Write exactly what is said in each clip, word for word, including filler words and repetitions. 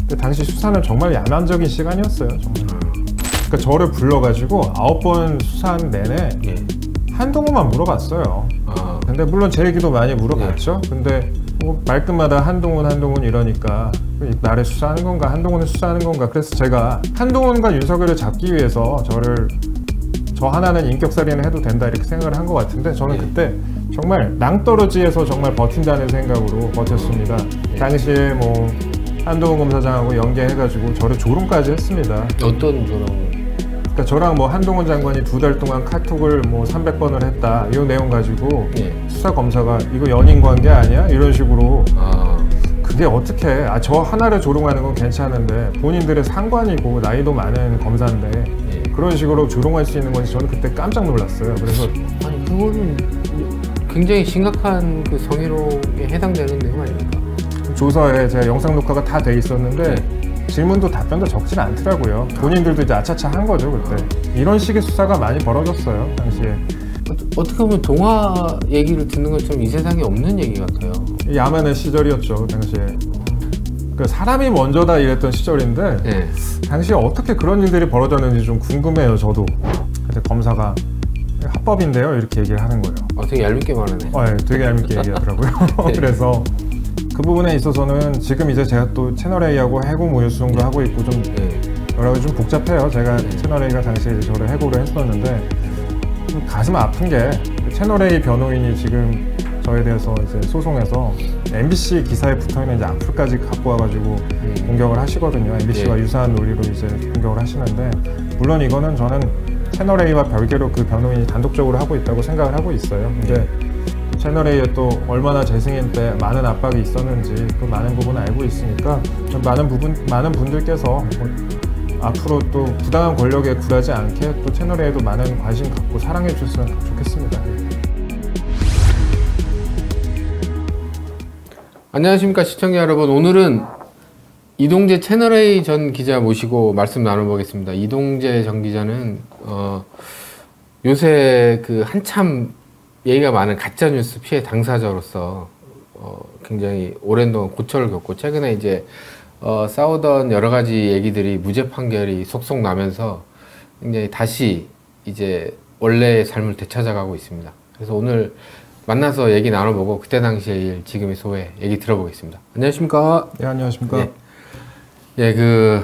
당시 수사는 정말 야만적인 시간이었어요. 정말. 그러니까 저를 불러가지고 아홉 번 수사한 내내 예. 한동훈만 물어봤어요. 아. 근데 물론 제 얘기도 많이 물어봤죠. 예. 근데 뭐 말끝마다 한동훈 한동훈 이러니까 나를 수사하는 건가 한동훈을 수사하는 건가. 그래서 제가 한동훈과 윤석열을 잡기 위해서 저를 저 하나는 인격살인을 해도 된다 이렇게 생각을 한 것 같은데 저는 예. 그때 정말 낭떠러지에서 정말 버틴다는 생각으로 버텼습니다. 예. 당시에 뭐 한동훈 검사장하고 연계해가지고 저를 조롱까지 했습니다. 어떤 조롱? 그러니까 저랑 뭐 한동훈 장관이 두 달 동안 카톡을 뭐 삼백 번을 했다 이 내용 가지고 예. 수사 검사가 이거 연인 관계 아니야? 이런 식으로. 아. 그게 어떻게 아, 저 하나를 조롱하는 건 괜찮은데 본인들의 상관이고 나이도 많은 검사인데 예. 그런 식으로 조롱할 수 있는 건지 저는 그때 깜짝 놀랐어요. 그래서 아니 그거는 굉장히 심각한 그 성희롱에 해당되는 내용 아닙니까? 조서에 제가 영상 녹화가 다 돼 있었는데 네. 질문도 답변도 적질 않더라고요. 본인들도 이제 아차차 한 거죠 그때. 이런 식의 수사가 많이 벌어졌어요 당시에. 어떻게 보면 동화 얘기를 듣는 것처럼 이 세상에 없는 얘기 같아요. 야만의 시절이었죠 당시에. 그 사람이 먼저다 이랬던 시절인데 네. 당시에 어떻게 그런 일들이 벌어졌는지 좀 궁금해요 저도. 근데 검사가 합법인데요 이렇게 얘기를 하는 거예요. 아, 되게 얄밉게 말하네. 어, 네, 되게 얄밉게 얘기하더라고요. 네. 그래서 그 부분에 있어서는 지금 이제 제가 또 채널A하고 해고 모유수송도 네. 하고 있고 좀 네. 여러 가지 좀 복잡해요. 제가 네. 채널A가 당시에 이제 저를 해고를 했었는데 좀 가슴 아픈 게 채널A 변호인이 지금 저에 대해서 이제 소송해서 엠비씨 기사에 붙어있는 이제 악플까지 갖고 와가지고 음. 공격을 하시거든요. 엠비씨와 네. 유사한 논리로 이제 공격을 하시는데 물론 이거는 저는 채널A와 별개로 그 변호인이 단독적으로 하고 있다고 생각을 하고 있어요. 근데 채널A에 또 얼마나 재승인 때 많은 압박이 있었는지 그 많은 부분을 알고 있으니까 많은 부분 많은 분들께서 뭐 앞으로 또 부당한 권력에 굴하지 않게 또 채널A에도 많은 관심 갖고 사랑해 주셨으면 좋겠습니다. 안녕하십니까 시청자 여러분. 오늘은 이동재 채널A 전 기자 모시고 말씀 나눠보겠습니다. 이동재 전 기자는 어, 요새 그 한참 얘기가 많은 가짜뉴스 피해 당사자로서 어, 굉장히 오랜 동안 고초를 겪고 최근에 이제 어, 싸우던 여러 가지 얘기들이 무죄 판결이 속속 나면서 굉장히 다시 이제 원래의 삶을 되찾아가고 있습니다. 그래서 오늘 만나서 얘기 나눠보고 그때 당시의 일, 지금의 소회 얘기 들어보겠습니다. 안녕하십니까? 네, 안녕하십니까? 예, 예 그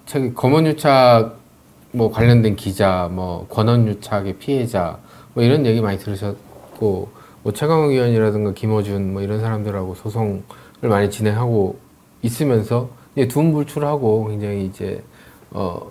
검언유착 뭐 관련된 기자, 뭐 권언유착의 피해자 뭐 이런 얘기 많이 들으셨고 뭐 최강욱 의원이라든가 김어준 뭐 이런 사람들하고 소송을 많이 진행하고 있으면서 이제 두문불출하고 굉장히 이제 어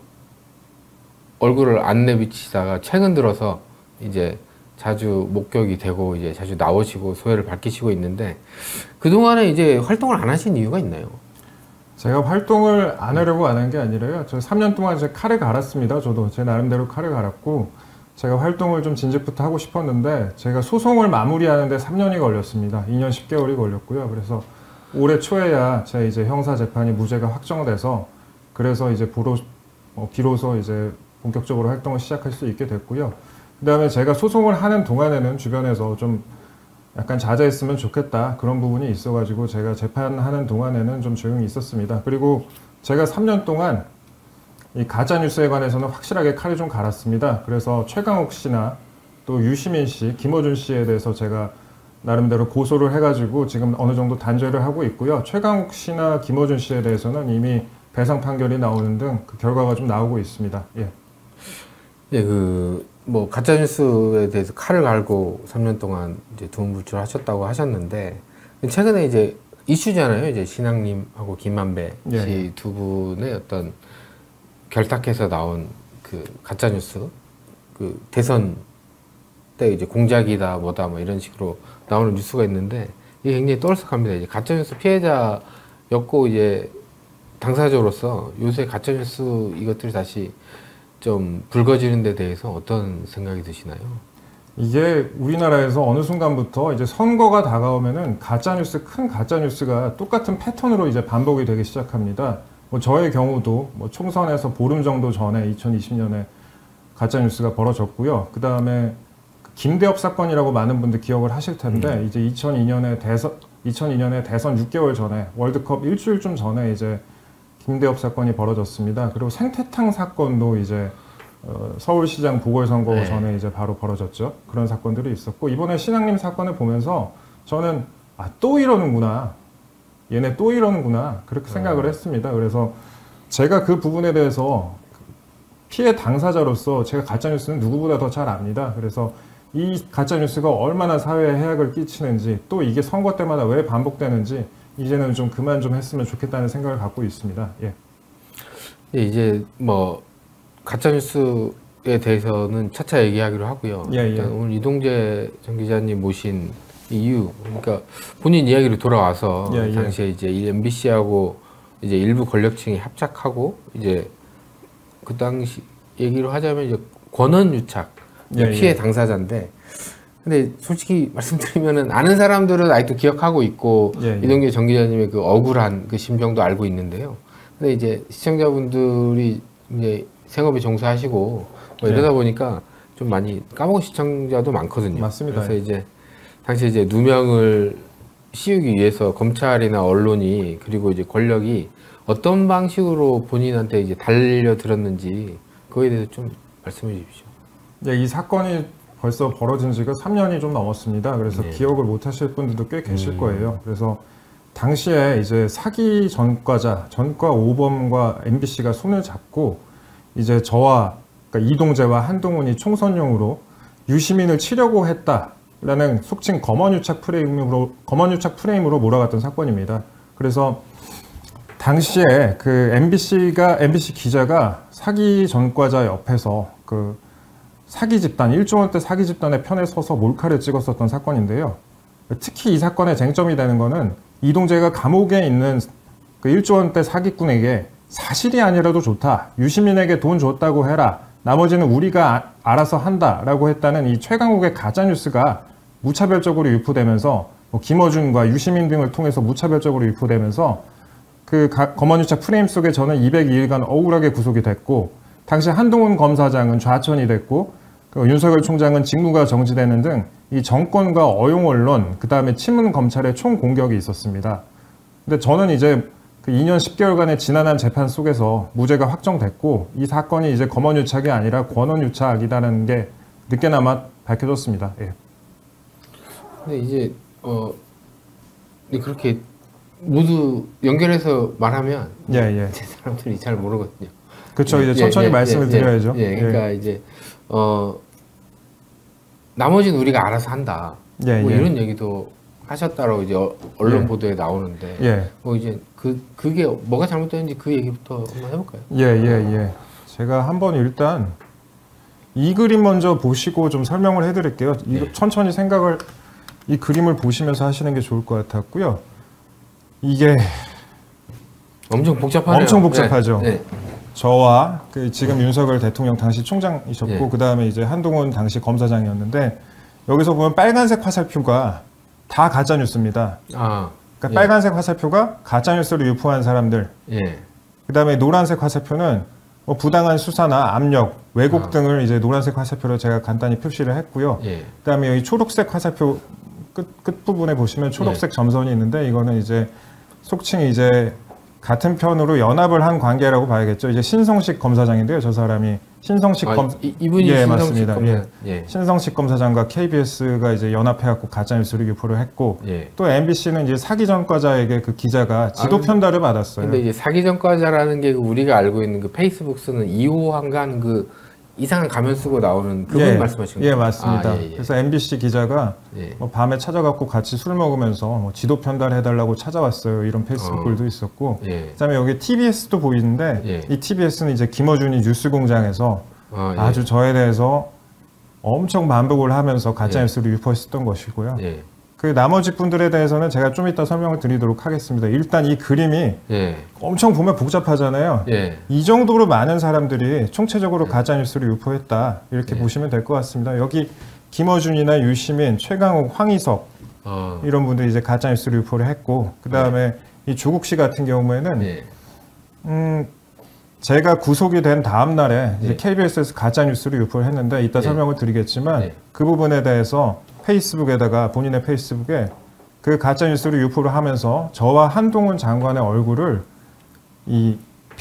얼굴을 안 내비치다가 최근 들어서 이제 자주 목격이 되고 이제 자주 나오시고 소회를 밝히시고 있는데 그동안에 이제 활동을 안 하신 이유가 있나요? 제가 활동을 안 하려고 안 한 게 아니라요. 저 삼 년 동안 제 칼을 갈았습니다. 저도 제 나름대로 칼을 갈았고 제가 활동을 좀 진즉부터 하고 싶었는데 제가 소송을 마무리하는데 삼 년이 걸렸습니다. 이 년 십 개월이 걸렸고요. 그래서 올해 초에야 제 이제 형사 재판이 무죄가 확정돼서 그래서 이제 비로, 어, 비로소 이제 본격적으로 활동을 시작할 수 있게 됐고요. 그 다음에 제가 소송을 하는 동안에는 주변에서 좀 약간 자제했으면 좋겠다 그런 부분이 있어가지고 제가 재판하는 동안에는 좀 조용히 있었습니다. 그리고 제가 삼 년 동안 이 가짜뉴스에 관해서는 확실하게 칼을 좀 갈았습니다. 그래서 최강욱 씨나 또 유시민 씨, 김어준 씨에 대해서 제가 나름대로 고소를 해가지고 지금 어느 정도 단죄를 하고 있고요. 최강욱 씨나 김어준 씨에 대해서는 이미 배상 판결이 나오는 등 그 결과가 좀 나오고 있습니다. 예. 예, 그, 뭐, 가짜뉴스에 대해서 칼을 갈고 삼 년 동안 이제 두문불출 하셨다고 하셨는데, 최근에 이제 이슈잖아요. 이제 신앙님하고 김만배 씨 예. 두 분의 어떤 결탁해서 나온 그 가짜뉴스, 그 대선 때 이제 공작이다, 뭐다, 뭐 이런 식으로 나오는 뉴스가 있는데, 이게 굉장히 떠들썩합니다. 이제 가짜뉴스 피해자였고, 이제 당사자로서 요새 가짜뉴스 이것들이 다시 좀 불거지는 데 대해서 어떤 생각이 드시나요? 이게 우리나라에서 어느 순간부터 이제 선거가 다가오면은 가짜뉴스, 큰 가짜뉴스가 똑같은 패턴으로 이제 반복이 되기 시작합니다. 뭐 저의 경우도 뭐 총선에서 보름 정도 전에 이천이십 년에 가짜뉴스가 벌어졌고요. 그 다음에 김대엽 사건이라고 많은 분들 기억을 하실 텐데 음. 이제 이천이 년에 대선, 이천이 년에 대선 육 개월 전에 월드컵 일주일쯤 전에 이제 김대엽 사건이 벌어졌습니다. 그리고 생태탕 사건도 이제 어, 서울시장 보궐선거 네. 전에 이제 바로 벌어졌죠. 그런 사건들이 있었고 이번에 신앙님 사건을 보면서 저는 아, 또 이러는구나. 얘네 또 이러는구나. 그렇게 생각을 어. 했습니다. 그래서 제가 그 부분에 대해서 피해 당사자로서 제가 가짜뉴스는 누구보다 더 잘 압니다. 그래서 이 가짜뉴스가 얼마나 사회에 해악을 끼치는지 또 이게 선거 때마다 왜 반복되는지 이제는 좀 그만 좀 했으면 좋겠다는 생각을 갖고 있습니다. 예. 예, 이제 뭐 가짜뉴스에 대해서는 차차 얘기하기로 하고요. 예, 예. 일단 오늘 이동재 전 기자님 모신 이유, 그러니까 본인 이야기로 돌아와서 예, 예. 당시에 이제 이 엠비씨하고 이제 일부 권력층이 합작하고 이제 그 당시 얘기로 하자면 이제 권한유착 예, 피해 예. 당사자인데, 근데 솔직히 말씀드리면은 아는 사람들은 아직도 기억하고 있고 예, 예. 이동재 전 기자님의 그 억울한 그 심정도 알고 있는데요. 근데 이제 시청자분들이 이제 생업에 종사하시고 뭐 이러다 예. 보니까 좀 많이 까먹은 시청자도 많거든요. 맞습니다. 그래서 이제 당시 이제 누명을 씌우기 위해서 검찰이나 언론이 그리고 이제 권력이 어떤 방식으로 본인한테 이제 달려들었는지 그거에 대해서 좀 말씀해 주십시오. 예, 이 사건이 벌써 벌어진 지가 삼 년이 좀 넘었습니다. 그래서 네. 기억을 못 하실 분들도 꽤 계실 음. 거예요. 그래서 당시에 이제 사기 전과자, 전과 오범과 엠비씨가 손을 잡고 이제 저와 그러니까 이동재와 한동훈이 총선용으로 유시민을 치려고 했다라는 속칭 검언유착 프레임으로 검언유착 프레임으로 몰아갔던 사건입니다. 그래서 당시에 그 엠비씨가 엠비씨 기자가 사기 전과자 옆에서 그 사기 집단, 일조 원대 사기 집단의 편에 서서 몰카를 찍었었던 사건인데요. 특히 이 사건의 쟁점이 되는 거는 이동재가 감옥에 있는 그 일조 원대 사기꾼에게 사실이 아니라도 좋다. 유시민에게 돈 줬다고 해라. 나머지는 우리가 아, 알아서 한다라고 했다는 이 최강욱의 가짜뉴스가 무차별적으로 유포되면서 뭐 김어준과 유시민 등을 통해서 무차별적으로 유포되면서 그 가, 검언유착 프레임 속에 저는 이백이 일간 억울하게 구속이 됐고 당시 한동훈 검사장은 좌천이 됐고 그 윤석열 총장은 직무가 정지되는 등 이 정권과 어용 언론 그 다음에 친문 검찰의 총 공격이 있었습니다. 근데 저는 이제 그 이 년 십 개월간의 지난한 재판 속에서 무죄가 확정됐고 이 사건이 이제 검언유착이 아니라 권언유착이라는 게 늦게나마 밝혀졌습니다. 예. 근데 이제 어 근데 그렇게 모두 연결해서 말하면 예, 예. 제 사람들이 잘 모르거든요. 그렇죠. 이제 예, 천천히 예, 말씀을 예, 드려야죠. 예, 그러니까 이제 어 나머지는 우리가 알아서 한다. 예, 뭐 예. 이런 얘기도 하셨다라고 이제 어- 언론 예. 보도에 나오는데 예. 뭐 이제 그 그게 뭐가 잘못됐는지 그 얘기부터 한번 해볼까요? 예, 예, 예. 제가 한번 일단 이 그림 먼저 보시고 좀 설명을 해드릴게요. 이거 네. 천천히 생각을 이 그림을 보시면서 하시는 게 좋을 것 같았고요. 이게 엄청 복잡하네요. 엄청 복잡하죠. 네, 네. 저와 그 지금 윤석열 대통령 당시 총장이셨고 예. 그 다음에 이제 한동훈 당시 검사장이었는데 여기서 보면 빨간색 화살표가 다 가짜 뉴스입니다. 아, 그러니까 예. 빨간색 화살표가 가짜 뉴스를 유포한 사람들. 예. 그 다음에 노란색 화살표는 뭐 부당한 수사나 압력, 왜곡 아. 등을 이제 노란색 화살표로 제가 간단히 표시를 했고요. 예. 그 다음에 여기 초록색 화살표 끝, 끝 부분에 보시면 초록색 점선이 있는데 이거는 이제 속칭 이제 같은 편으로 연합을 한 관계라고 봐야겠죠. 이제 신성식 검사장인데요. 저 사람이 신성식 아, 검 이, 이분이 예, 신성식 맞습니다. 검사. 예. 예. 신성식 검사장과 케이비에스가 이제 연합해갖고 가짜뉴스를 유포를 했고 예. 또 엠비씨는 이제 사기 전과자에게 그 기자가 지도 아, 편달을 받았어요. 근데 이제 사기 전과자라는 게 우리가 알고 있는 그 페이스북 쓰는 이호한간 그 이상한 가면 쓰고 나오는 그분 예, 말씀하시는 예, 거예요? 맞습니다. 아, 예, 예. 그래서 엠비씨 기자가 예. 뭐 밤에 찾아갖고 같이 술 먹으면서 뭐 지도 편달해달라고 찾아왔어요. 이런 페이스북 어. 글도 있었고, 예. 그다음에 여기 티비에스도 보이는데 예. 이 티비에스는 이제 김어준이 뉴스공장에서 아, 예. 아주 저에 대해서 엄청 반복을 하면서 가짜뉴스를 유포했었던 것이고요. 예. 그 나머지 분들에 대해서는 제가 좀 이따 설명을 드리도록 하겠습니다. 일단 이 그림이 예. 엄청 보면 복잡하잖아요. 예. 이 정도로 많은 사람들이 총체적으로 가짜뉴스를 유포했다. 이렇게 예. 보시면 될 것 같습니다. 여기 김어준이나 유시민, 최강욱, 황희석 어. 이런 분들이 이제 가짜뉴스를 유포를 했고 그 다음에 이 조국 씨 같은 경우에는 예. 음, 제가 구속이 된 다음 날에 이제 예. 케이비에스에서 가짜뉴스를 유포를 했는데 이따 예. 설명을 드리겠지만 예. 그 부분에 대해서 페이스북에다가 본인의 페이스북에 그 가짜뉴스를 유포를 하면서 저와 한동훈 장관의 얼굴을 이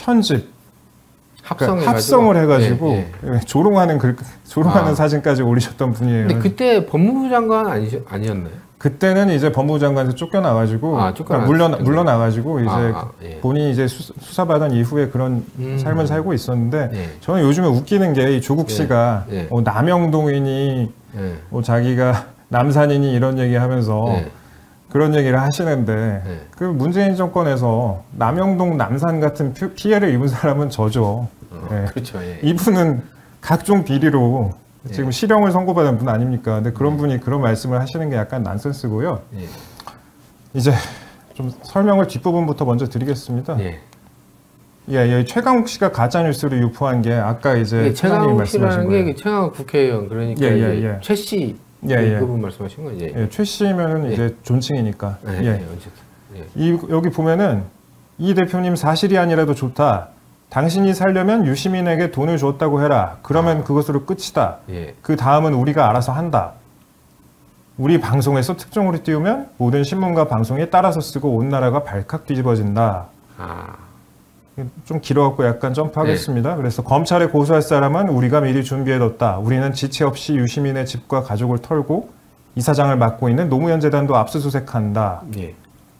편집 합성해가지고. 그러니까 합성을 해가지고 예, 예. 조롱하는 글, 조롱하는 아. 사진까지 올리셨던 분이에요. 근데 그때 법무부 장관 아니, 아니었나요? 그때는 이제 법무부 장관에서 쫓겨나가지고 아, 쫓겨났- 물론 물러나가지고 이제 아, 아, 예. 본인이 이제 수, 수사받은 이후에 그런 음. 삶을 살고 있었는데 예. 저는 요즘에 웃기는 게 이 조국 예. 씨가 예. 어, 남영동이니 예. 뭐 자기가 남산이니 이런 얘기하면서 예. 그런 얘기를 하시는데 예. 그 문재인 정권에서 남영동 남산 같은 피- 피해를 입은 사람은 저죠. 어, 예. 그렇죠. 예. 이분은 각종 비리로 지금 예. 실형을 선고받은 분 아닙니까? 근데 그런 분이 그런 말씀을 하시는 게 약간 난센스고요. 예. 이제 좀 설명을 뒷부분부터 먼저 드리겠습니다. 예. 예, 예, 최강욱 씨가 가짜 뉴스를 유포한 게 아까 이제 이게 최강욱이 최강욱 씨라는 말씀하신 게 거예요. 그 최강욱 국회의원 그러니까 예, 예, 이제 예. 최 씨. 예, 예. 그분 말씀하신 거죠. 예. 예, 최 씨면은 예. 이제 존칭이니까. 예. 예. 예. 어쨌든. 예. 이 여기 보면은 이 대표님 사실이 아니라도 좋다. 당신이 살려면 유시민에게 돈을 줬다고 해라. 그러면 아. 그것으로 끝이다. 예. 그 다음은 우리가 알아서 한다. 우리 방송에서 특종으로 띄우면 모든 신문과 방송에 따라서 쓰고 온 나라가 발칵 뒤집어진다. 아. 좀 길어갖고 약간 점프하겠습니다. 그래서 검찰에 고소할 사람은 우리가 미리 준비해뒀다. 우리는 지체 없이 유시민의 집과 가족을 털고 이사장을 맡고 있는 노무현 재단도 압수수색한다. 예.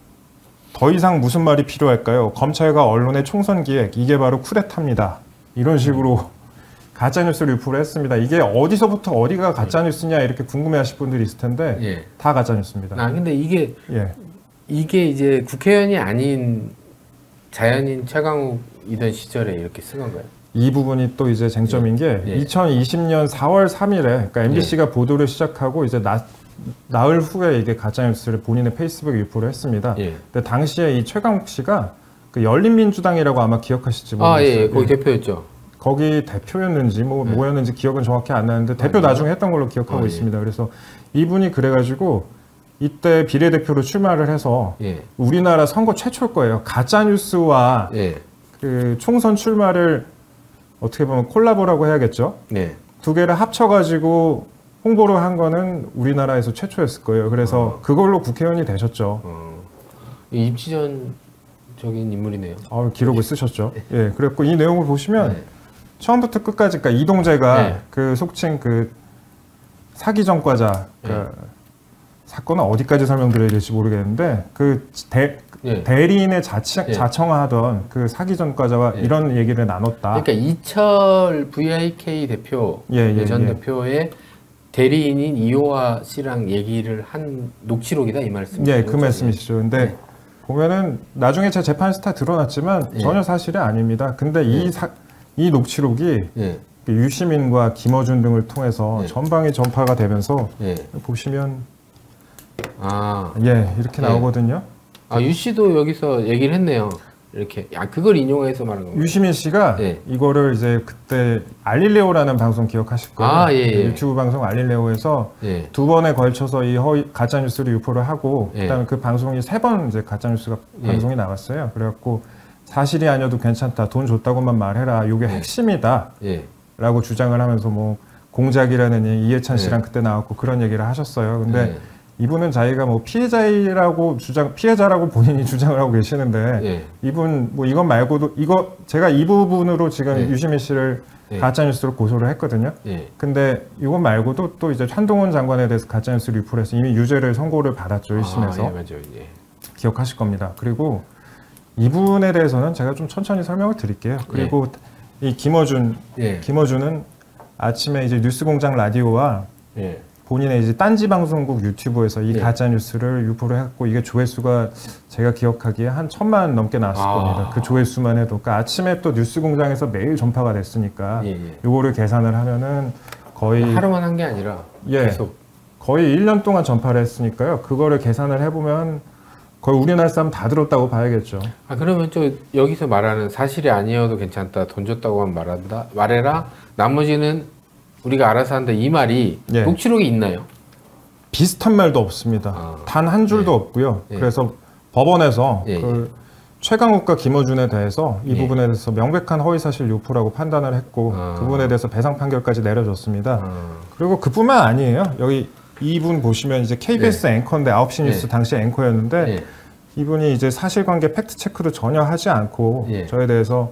더 이상 무슨 말이 필요할까요? 검찰과 언론의 총선 기획, 이게 바로 쿠데타입니다. 이런 식으로 가짜뉴스를 유포를 했습니다. 이게 어디서부터 어디가 가짜뉴스냐 이렇게 궁금해하실 분들이 있을 텐데 예. 다 가짜뉴스입니다. 아 근데 이게 예. 이게 이제 국회의원이 아닌 자연인 최강욱이던 시절에 이렇게 쓴 건가요? 이 부분이 또 이제 쟁점인 게 예. 이천이십 년 사월 삼일에 그러니까 엠비씨가 보도를 시작하고 이제 나, 나흘 후에 이게 가짜뉴스를 본인의 페이스북에 유포를 했습니다. 예. 근데 당시에 이 최강욱 씨가 그 열린민주당이라고 아마 기억하실지 모르겠어요. 아, 예, 예. 거기 대표였죠. 거기 대표였는지 뭐 네. 뭐였는지 기억은 정확히 안 나는데 대표 아니요. 나중에 했던 걸로 기억하고 아, 예. 있습니다. 그래서 이분이 그래가지고 이때 비례대표로 출마를 해서 예. 우리나라 선거 최초일 거예요. 가짜 뉴스와 예. 그 총선 출마를 어떻게 보면 콜라보라고 해야겠죠. 네. 두 개를 합쳐가지고 홍보를 한 거는 우리나라에서 최초였을 거예요. 그래서 그걸로 국회의원이 되셨죠. 어. 입지전적인 인물이네요. 아, 기록을 쓰셨죠. 예, 그랬고 이 내용을 보시면 네. 처음부터 끝까지, 그러니까 이동재가 네. 그 속칭 그 사기 전과자 그 네. 사건은 어디까지 설명드려야 될지 모르겠는데 그 대, 네. 대리인의 자치, 네. 자청하던 그 사기 전과자와 네. 이런 얘기를 나눴다. 그러니까 이철 브이아이케이 대표, 예, 예, 전 예. 대표의 대리인인 이호아 씨랑 얘기를 한 녹취록이다 이 말씀. 예, 그 말씀이시죠. 근데 네. 보면은 나중에 제 재판에서 다 드러났지만 예. 전혀 사실이 아닙니다. 근데 이, 예. 사, 이 녹취록이 예. 그 유시민과 김어준 등을 통해서 예. 전방위 전파가 되면서 예. 보시면 아, 예 이렇게 예. 나오거든요. 아, 유 씨도 여기서 얘기를 했네요. 이렇게. 아, 그걸 인용해서 말한 건가요? 유시민 씨가 예. 이거를 이제 그때 알릴레오라는 방송 기억하실 거예요. 아, 예, 예. 유튜브 방송 알릴레오에서 예. 두 번에 걸쳐서 이 허위 가짜 뉴스를 유포를 하고 예. 그다음에 그 방송이 세 번 이제 가짜 뉴스가 예. 방송이 나갔어요. 그래갖고 사실이 아니어도 괜찮다. 돈 줬다고만 말해라. 이게 예. 핵심이다. 예. 라고 주장을 하면서 뭐 공작이라는 얘기, 이해찬 예. 씨랑 그때 나왔고 그런 얘기를 하셨어요. 근데 예. 이분은 자기가 뭐 피해자라고 주장, 피해자라고 본인이 주장을 하고 계시는데 예. 이분 뭐 이것 말고도 이거 제가 이 부분으로 지금 예. 유시민 씨를 예. 가짜뉴스로 고소를 했거든요. 예. 근데 이것 말고도 또 이제 한동훈 장관에 대해서 가짜뉴스를 유포를 해서 이미 유죄를 선고를 받았죠. 일 심에서. 아, 예, 맞아요. 예. 기억하실 겁니다. 그리고 이분에 대해서는 제가 좀 천천히 설명을 드릴게요. 그리고 이 김어준, 예. 김어준은 아침에 이제 뉴스공장 라디오와 예. 본인의 이제 딴지 방송국 유튜브에서 이 예. 가짜 뉴스를 유포를 했고 이게 조회수가 제가 기억하기에 한 천만 넘게 나왔을 아. 겁니다. 그 조회수만 해도. 그러니까 아침에 또 뉴스공장에서 매일 전파가 됐으니까 예, 예. 요거를 계산을 하면은 거의 하루만 한 게 아니라 예. 계속. 거의 일 년 동안 전파를 했으니까요. 그거를 계산을 해보면 거의 우리나라 사람 다 들었다고 봐야겠죠. 아, 그러면 저 여기서 말하는 사실이 아니어도 괜찮다. 돈 줬다고만 말한다. 말해라. 나머지는 우리가 알아서 한다. 이 말이 예. 녹취록이 있나요? 비슷한 말도 없습니다. 아. 단 한 줄도 예. 없고요. 예. 그래서 법원에서 예, 그 최강욱과 김어준에 대해서 이 예. 부분에 대해서 명백한 허위사실 유포라고 판단을 했고 아. 그분에 대해서 배상 판결까지 내려졌습니다. 아, 그리고 그뿐만 아니에요. 여기 이분 보시면 이제 케이비에스 앵커인데 아홉 시 뉴스 예. 당시 앵커였는데 예. 이분이 이제 사실관계 팩트 체크도 전혀 하지 않고 예. 저에 대해서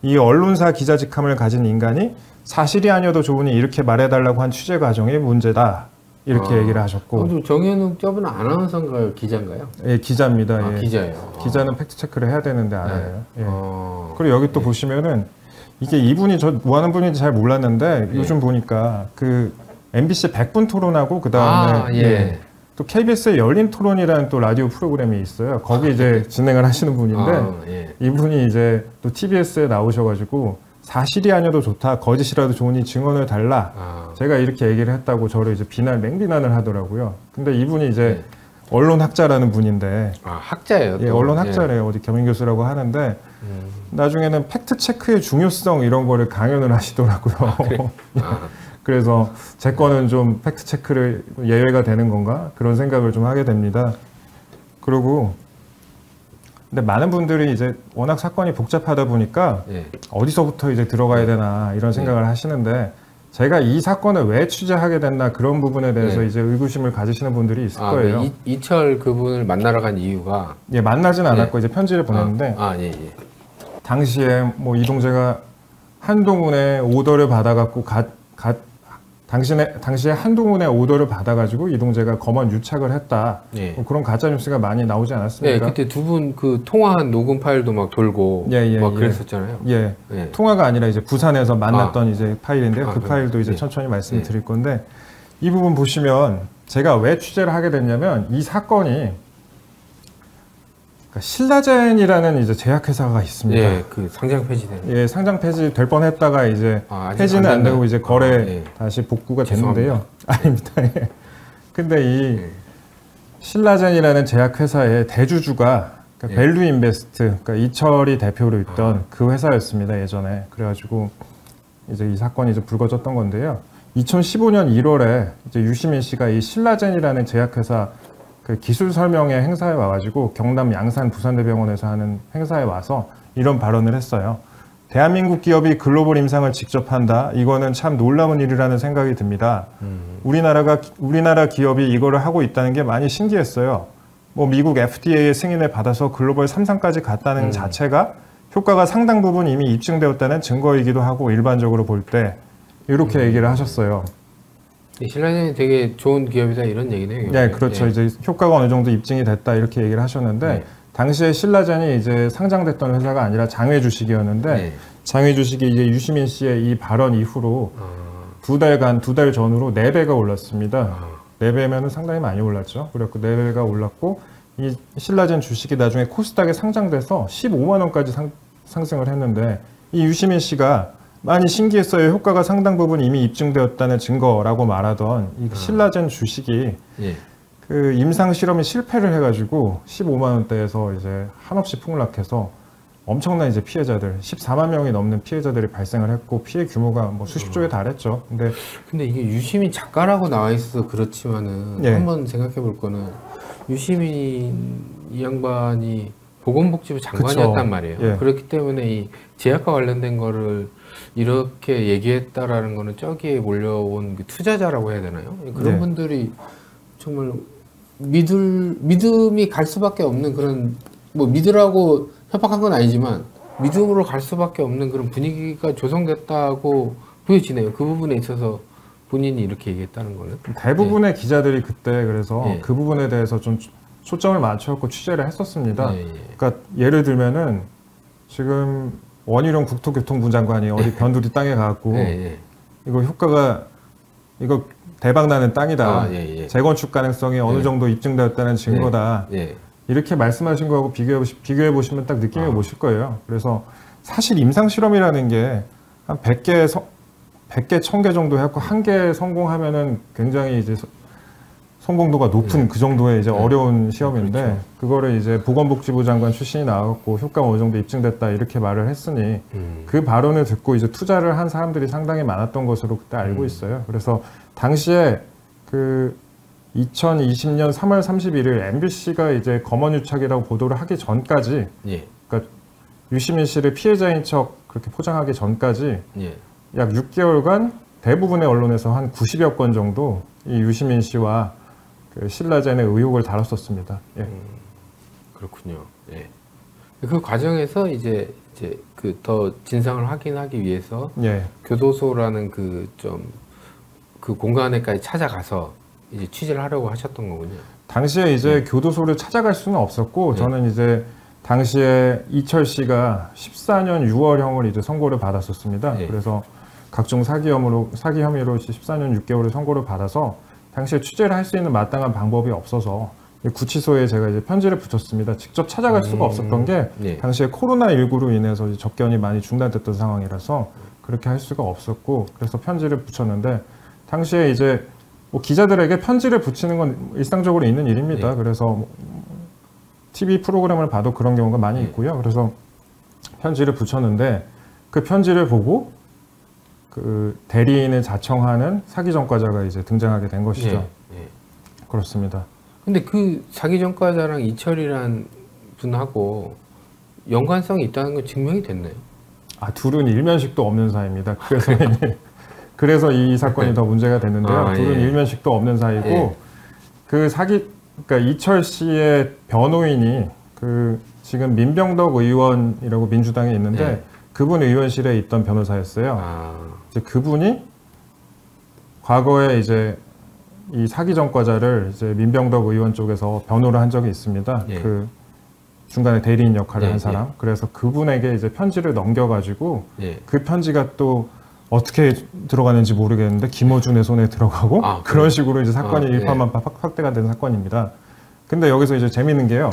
이 언론사 기자 직함을 가진 인간이 사실이 아니어도 좋으니 이렇게 말해달라고 한 취재 과정이 문제다. 이렇게 아, 얘기를 하셨고. 어, 정현욱 저분은 아나운서인가요? 기자인가요? 예, 기자입니다. 아, 예. 기자예요. 기자는 아. 팩트 체크를 해야 되는데 안 네. 해요. 예. 어. 그리고 여기 또 보시면은 이게 이분이 저 뭐 하는 분인지 잘 몰랐는데 예. 요즘 보니까 그 엠비씨 백 분 토론하고 그 다음에 아, 예. 또 케이비에스의 열린 토론이라는 또 라디오 프로그램이 있어요. 거기 이제 진행을 하시는 분인데 아, 예. 이분이 이제 또 티비에스에 나오셔가지고 사실이 아니어도 좋다, 거짓이라도 좋으니 증언을 달라. 아. 제가 이렇게 얘기를 했다고 저를 이제 비난, 맹비난을 하더라고요. 근데 이분이 이제 네. 언론학자라는 분인데, 아, 학자예요. 예, 또. 언론학자래요. 어디 겸임교수라고 하는데, 예. 음. 나중에는 팩트체크의 중요성 이런 거를 강연을 하시더라고요. 아, 그래? 아. 그래서 제 거는 좀 팩트체크를 예외가 되는 건가? 그런 생각을 좀 하게 됩니다. 그리고, 근데 많은 분들이 이제 워낙 사건이 복잡하다 보니까 예. 어디서부터 이제 들어가야 되나 이런 생각을 네. 하시는데 제가 이 사건을 왜 취재하게 됐나 그런 부분에 대해서 네. 이제 의구심을 가지시는 분들이 있을 아, 거예요. 그 이, 이철 그분을 만나러 간 이유가 예, 만나진 네. 않았고 이제 편지를 보냈는데 아, 아, 예, 예. 당시에 뭐 이동재가 한동훈의 오더를 받아갖고 가, 가, 당신의 당시에 한동훈의 오더를 받아가지고 이동재가 검언 유착을 했다. 예. 뭐 그런 가짜 뉴스가 많이 나오지 네, 않았습니까? 그때 두 분 그 통화한 녹음 파일도 막 돌고 예, 예, 막 예. 그랬었잖아요. 예. 예. 통화가 아니라 이제 부산에서 만났던 이제 파일인데요. 아, 그 그래요? 파일도 이제 예. 천천히 말씀을 예. 드릴 건데 이 부분 보시면 제가 왜 취재를 하게 됐냐면 이 사건이 그러니까 신라젠이라는 이제 제약회사가 있습니다. 예, 그 상장 폐지된. 예, 상장 폐지 될 뻔했다가 이제 아, 아직 폐지는 안 안 되고 됐나요? 이제 거래 아, 예. 다시 복구가 죄송합니다. 됐는데요. 아닙니다. 예. 근데 이 예. 신라젠이라는 제약회사의 대주주가 그러니까 예. 밸류 인베스트, 그러니까 이철이 대표로 있던 그 회사였습니다 예전에. 그래가지고 이제 이 사건이 이제 불거졌던 건데요. 이천십오 년 일월에 이제 유시민 씨가 이 신라젠이라는 제약회사 그 기술 설명회 행사에 와가지고 경남 양산 부산대병원에서 하는 행사에 와서 이런 발언을 했어요. 대한민국 기업이 글로벌 임상을 직접 한다. 이거는 참 놀라운 일이라는 생각이 듭니다. 음. 우리나라가 우리나라 기업이 이거를 하고 있다는 게 많이 신기했어요. 뭐 미국 에프디에이의 승인을 받아서 글로벌 삼 상까지 갔다는 음. 자체가 효과가 상당 부분 이미 입증되었다는 증거이기도 하고 일반적으로 볼 때 이렇게 음. 얘기를 하셨어요. 신라젠이 되게 좋은 기업이다 이런 얘기네요. 네, 그렇죠. 예. 이제 효과가 어느 정도 입증이 됐다 이렇게 얘기를 하셨는데 네. 당시에 신라젠이 이제 상장됐던 회사가 아니라 장외 주식이었는데 네. 장외 주식이 이제 유시민 씨의 이 발언 이후로 아, 두 달간 두 달 전후로 네 배가 올랐습니다. 아, 네 배면은 상당히 많이 올랐죠. 그래갖고 네 배가 올랐고 이 신라젠 주식이 나중에 코스닥에 상장돼서 십오만 원까지 상, 상승을 했는데 이 유시민 씨가 많이 신기했어요. 효과가 상당 부분 이미 입증되었다는 증거라고 말하던 이 신라젠 주식이 예. 그 임상 실험이 실패를 해가지고 십오만 원대에서 이제 한없이 폭락해서 엄청난 이제 피해자들 십사만 명이 넘는 피해자들이 발생을 했고 피해 규모가 뭐 수십 조에 달했죠. 근데 근데 이게 유시민 작가라고 나와 있어서 그렇지만은 예. 한번 생각해 볼 거는 유시민 이 양반이 보건복지부 장관이었단 그쵸. 말이에요. 예. 그렇기 때문에 이 제약과 관련된 거를 이렇게 얘기했다라는 거는 저기에 몰려온 그 투자자라고 해야 되나요? 그런 네. 분들이 정말 믿을 믿음이 갈 수밖에 없는 그런 뭐 믿으라고 협박한 건 아니지만 믿음으로 갈 수밖에 없는 그런 분위기가 조성됐다고 보여지네요. 그 부분에 있어서 본인이 이렇게 얘기했다는 거는 대부분의 기자들이 그때 그래서 예. 그 부분에 대해서 좀 초점을 맞춰갖고 취재를 했었습니다. 예, 예. 그러니까 예를 들면은 지금 원희룡 국토교통부 장관이 어디 변두리 땅에 가갖고 예, 예. 이거 효과가 이거 대박 나는 땅이다. 아, 예, 예. 재건축 가능성이 어느 예. 정도 입증되었다는 증거다. 예. 이렇게 말씀하신 거하고 비교해, 보시, 비교해 보시면 딱 느낌이 아. 오실 거예요. 그래서 사실 임상 실험이라는 게 한 백 개, 백 개, 천 개 정도 해갖고 한 개 성공하면은 굉장히 이제 서- 성공도가 높은 네. 그 정도의 이제 네. 어려운 시험인데 그렇죠. 그거를 이제 보건복지부 장관 출신이 나왔고 효과가 어느 정도 입증됐다 이렇게 말을 했으니 음. 그 발언을 듣고 이제 투자를 한 사람들이 상당히 많았던 것으로 그때 알고 음. 있어요. 그래서 당시에 그 이천이십 년 삼월 삼십일일 엠비씨가 이제 검언유착이라고 보도를 하기 전까지, 예. 그러니까 유시민 씨를 피해자인 척 그렇게 포장하기 전까지 예. 약 육 개월간 대부분의 언론에서 한 구십여 건 정도 이 유시민 씨와 그 신라젠의 의혹을 다뤘었습니다. 예. 음, 그렇군요. 예. 그 과정에서 이제 이제 그 더 진상을 확인하기 위해서 예. 교도소라는 그 좀 그 공간에까지 찾아가서 이제 취재를 하려고 하셨던 거군요. 당시에 이제 교도소를 찾아갈 수는 없었고 네. 저는 이제 당시에 이철 씨가 십사 년 유월형을 이제 선고를 받았었습니다. 네. 그래서 각종 사기 혐의로 사기 혐의로 십사 년 육 개월을 선고를 받아서 당시에 취재를 할 수 있는 마땅한 방법이 없어서 구치소에 제가 이제 편지를 붙였습니다. 직접 찾아갈 수가 음, 없었던 게 네. 당시에 코로나십구로 인해서 이제 접견이 많이 중단됐던 상황이라서 그렇게 할 수가 없었고 그래서 편지를 붙였는데 당시에 이제 뭐 기자들에게 편지를 붙이는 건 일상적으로 있는 일입니다. 네. 그래서 뭐 티비 프로그램을 봐도 그런 경우가 많이 네. 있고요. 그래서 편지를 붙였는데 그 편지를 보고 그 대리인을 자청하는 사기 전과자가 이제 등장하게 된 것이죠. 네. 네. 그렇습니다. 근데 그 사기 전과자랑 이철이란 분하고 연관성이 있다는 건 증명이 됐나요? 아, 둘은 일면식도 없는 사이입니다. 그래서 그래서 이 사건이 더 문제가 됐는데요. 아, 둘은 예. 일면식도 없는 사이고 예. 그 사기 그러니까 이철 씨의 변호인이 그 지금 민병덕 의원이라고 민주당에 있는데 예. 그분 의원실에 있던 변호사였어요. 아, 이제 그분이 과거에 이제 이 사기 전과자를 이제 민병덕 의원 쪽에서 변호를 한 적이 있습니다. 예. 그 중간에 대리인 역할을 예, 한 사람. 그래서 그분에게 이제 편지를 넘겨가지고 예. 그 편지가 또 어떻게 들어가는지 모르겠는데 김어준의 손에 들어가고 아, 그런 그래요? 식으로 이제 사건이 아, 일파만파 확- 확대가 된 사건입니다. 근데 여기서 이제 재밌는 게요.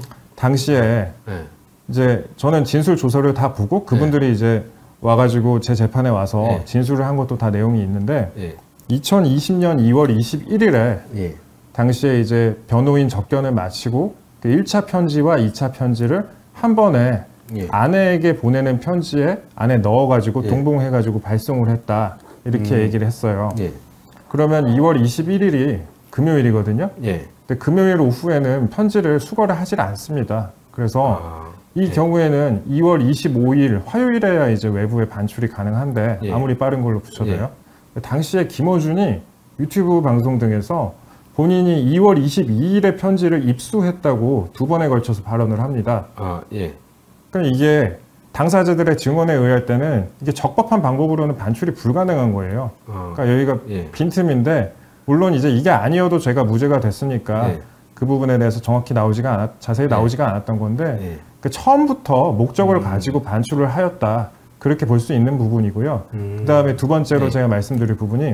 당시에 네. 이제 저는 진술 조서를 다 보고 그분들이 이제 와가지고 제 재판에 와서 네. 진술을 한 것도 다 내용이 있는데 예. 이천이십 년 이월 이십일일에 예. 당시에 이제 변호인 접견을 마치고 그 일 차 편지와 이 차 편지를 한 번에 예. 아내에게 보내는 편지에 안에 넣어가지고 예. 동봉해가지고 발송을 했다 이렇게 음. 얘기를 했어요. 예. 그러면 이월 이십일일이 금요일이거든요. 예. 근데 금요일 오후에는 편지를 수거를 하질 않습니다. 그래서 아, 이 예. 경우에는 이월 이십오일 화요일에야 이제 외부에 반출이 가능한데 예. 아무리 빠른 걸로 붙여도요. 당시에 김어준이 유튜브 방송 등에서 본인이 이월 이십이일에 편지를 입수했다고 두 번에 걸쳐서 발언을 합니다. 아, 예. 그러니까 이게 당사자들의 증언에 의할 때는 이게 적법한 방법으로는 반출이 불가능한 거예요. 아, 그러니까 여기가 예. 빈틈인데 물론 이제 이게 아니어도 제가 무죄가 됐으니까 예. 그 부분에 대해서 정확히 나오지가 않았, 자세히 예. 나오지가 않았던 건데 예. 그 처음부터 목적을 음. 가지고 반출을 하였다 그렇게 볼 수 있는 부분이고요. 음. 그 다음에 두 번째로 네. 제가 말씀드릴 부분이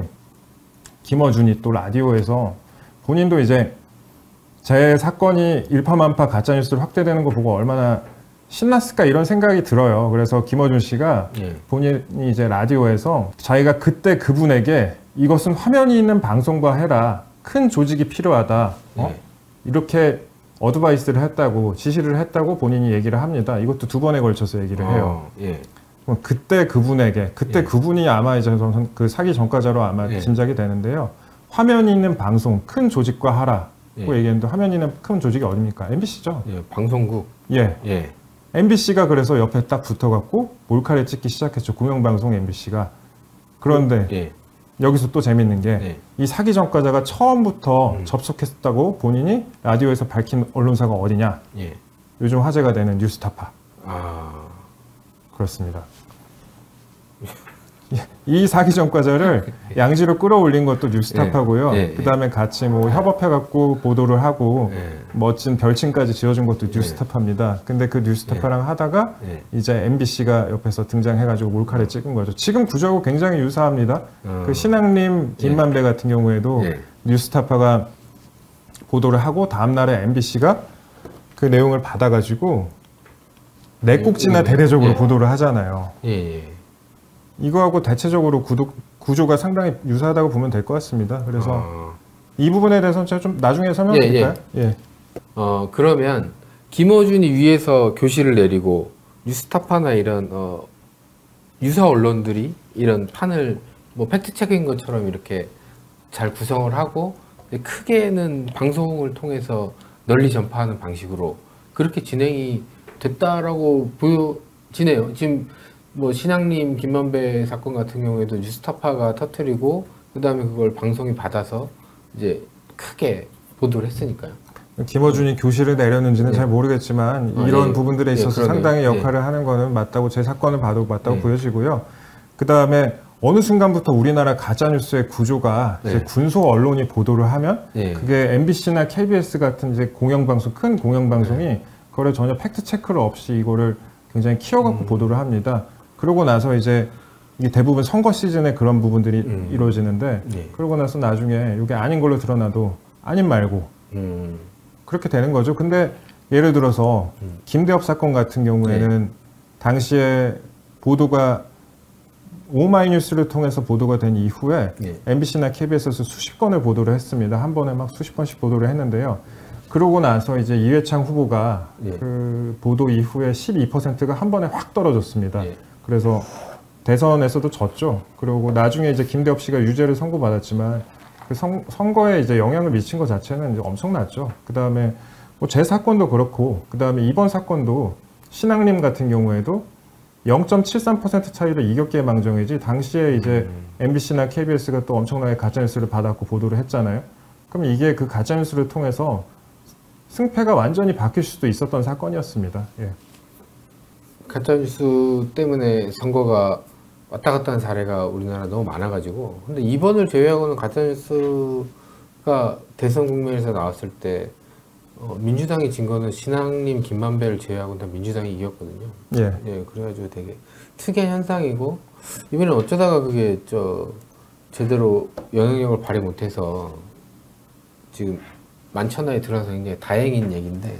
김어준이 또 라디오에서 본인도 이제 제 사건이 일파만파 가짜뉴스로 확대되는 거 보고 얼마나 신났을까 이런 생각이 들어요. 그래서 김어준 씨가 예. 본인이 이제 라디오에서 자기가 그때 그분에게 이것은 화면이 있는 방송과 해라. 큰 조직이 필요하다. 어? 예. 이렇게 어드바이스를 했다고 지시를 했다고 본인이 얘기를 합니다. 이것도 두 번에 걸쳐서 얘기를 해요. 어, 예. 그럼 그때 그분에게 그때 예. 그분이 아마 이제 전- 그 사기 전과자로 아마 예. 짐작이 되는데요. 화면이 있는 방송 큰 조직과 하라고 예. 얘기했는데 화면이 있는 큰 조직이 어딥니까? 엠비씨죠. 예. 방송국. 예. 예. 엠비씨가 그래서 옆에 딱 붙어갖고 몰카를 찍기 시작했죠. 공영방송 엠비씨가. 그런데 예. 여기서 또 재밌는 게 예. 이 사기 전과자가 처음부터 음. 접속했다고 본인이 라디오에서 밝힌 언론사가 어디냐? 예. 요즘 화제가 되는 뉴스타파. 아. 그렇습니다. 이 사기 전과자를 양지로 끌어올린 것도 뉴스타파고요. 예, 예, 그 다음에 같이 뭐 협업해갖고 보도를 하고 예. 멋진 별칭까지 지어준 것도 뉴스타파입니다. 근데 그 뉴스타파랑 하다가 예. 이제 엠비씨가 옆에서 등장해가지고 몰카를 찍은 거죠. 지금 구조하고 굉장히 유사합니다. 어. 그 신앙님 김만배 같은 경우에도 예. 뉴스타파가 보도를 하고 다음날에 엠비씨가 그 내용을 받아가지고 네 꼭지나 음, 대대적으로 예. 보도를 하잖아요. 예. 예. 이거하고 대체적으로 구도, 구조가 상당히 유사하다고 보면 될 것 같습니다. 그래서 어. 이 부분에 대해서는 제가 좀 나중에 설명드릴까요? 예, 어, 그러면 김어준이 위에서 교시를 내리고 뉴스타파나 이런 어, 유사 언론들이 이런 판을 뭐 팩트체크인 것처럼 이렇게 잘 구성을 하고 크게는 방송을 통해서 널리 전파하는 방식으로 그렇게 진행이 됐다라고 보여지네요. 지금 뭐 신앙님 김만배 사건 같은 경우에도 뉴스타파가 터뜨리고 그 다음에 그걸 방송이 받아서 이제 크게 보도를 했으니까요. 김어준이 교실을 내렸는지는 네. 잘 모르겠지만 아, 이런 예. 부분들에 예, 있어서 그러네요. 상당히 역할을 예. 하는 거는 맞다고 제 사건을 봐도 맞다고 예. 보여지고요. 그 다음에 어느 순간부터 우리나라 가짜뉴스의 구조가 네. 이제 군소 언론이 보도를 하면 예. 그게 엠비씨나 케이비에스 같은 이제 공영방송, 큰 공영방송이 네. 그거를 전혀 팩트 체크를 없이 이거를 굉장히 키워갖고 음. 보도를 합니다. 그러고 나서 이제 이게 대부분 선거 시즌에 그런 부분들이 음. 이루어지는데 예. 그러고 나서 나중에 이게 아닌 걸로 드러나도 아닌 말고 음. 그렇게 되는 거죠. 근데 예를 들어서 음. 김대엽 사건 같은 경우에는 당시에 보도가 오마이뉴스를 통해서 보도가 된 이후에 예. 엠비씨나 케이비에스에서 수십 건을 보도를 했습니다. 한 번에 막 수십 건씩 보도를 했는데요. 그러고 나서 이제 이회창 후보가 예. 그 보도 이후에 십이 퍼센트가 한 번에 확 떨어졌습니다. 예. 그래서 대선에서도 졌죠. 그리고 나중에 이제 김대엽 씨가 유죄를 선고받았지만 그 선, 선거에 이제 영향을 미친 것 자체는 이제 엄청났죠. 그 다음에 뭐 제 사건도 그렇고, 그 다음에 이번 사건도 신앙림 같은 경우에도 영 점 칠삼 퍼센트 차이로 이겼기에 망정이지 당시에 이제 음. 엠비씨나 케이비에스가 또 엄청나게 가짜뉴스를 받았고 보도를 했잖아요. 그럼 이게 그 가짜뉴스를 통해서 승패가 완전히 바뀔 수도 있었던 사건이었습니다. 예. 가짜뉴스 때문에 선거가 왔다 갔다 한 사례가 우리나라 너무 많아가지고 근데 이번을 제외하고는 가짜뉴스가 대선 국면에서 나왔을 때 어, 민주당이 진 거는 신앙님 김만배를 제외하고는 다 민주당이 이겼거든요. 예. 예, 그래가지고 되게 특이한 현상이고 이번에 어쩌다가 그게 저 제대로 영향력을 발휘 못해서 지금 만천하에 드러나서 굉장히 다행인 얘기인데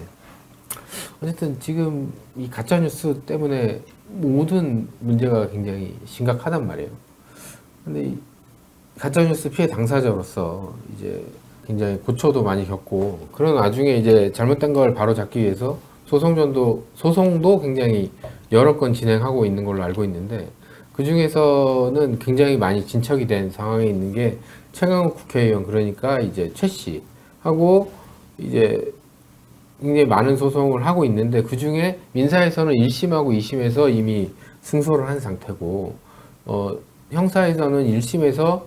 어쨌든 지금 이 가짜뉴스 때문에 모든 문제가 굉장히 심각하단 말이에요. 근데 이 가짜뉴스 피해 당사자로서 이제 굉장히 고초도 많이 겪고 그런 와중에 이제 잘못된 걸 바로 잡기 위해서 소송전도 소송도 굉장히 여러 건 진행하고 있는 걸로 알고 있는데 그 중에서는 굉장히 많이 진척이 된 상황에 있는 게 최강욱 국회의원 그러니까 이제 최 씨하고 이제 굉장히 많은 소송을 하고 있는데 그 중에 민사에서는 일 심하고 이 심에서 이미 승소를 한 상태고 어, 형사에서는 일 심에서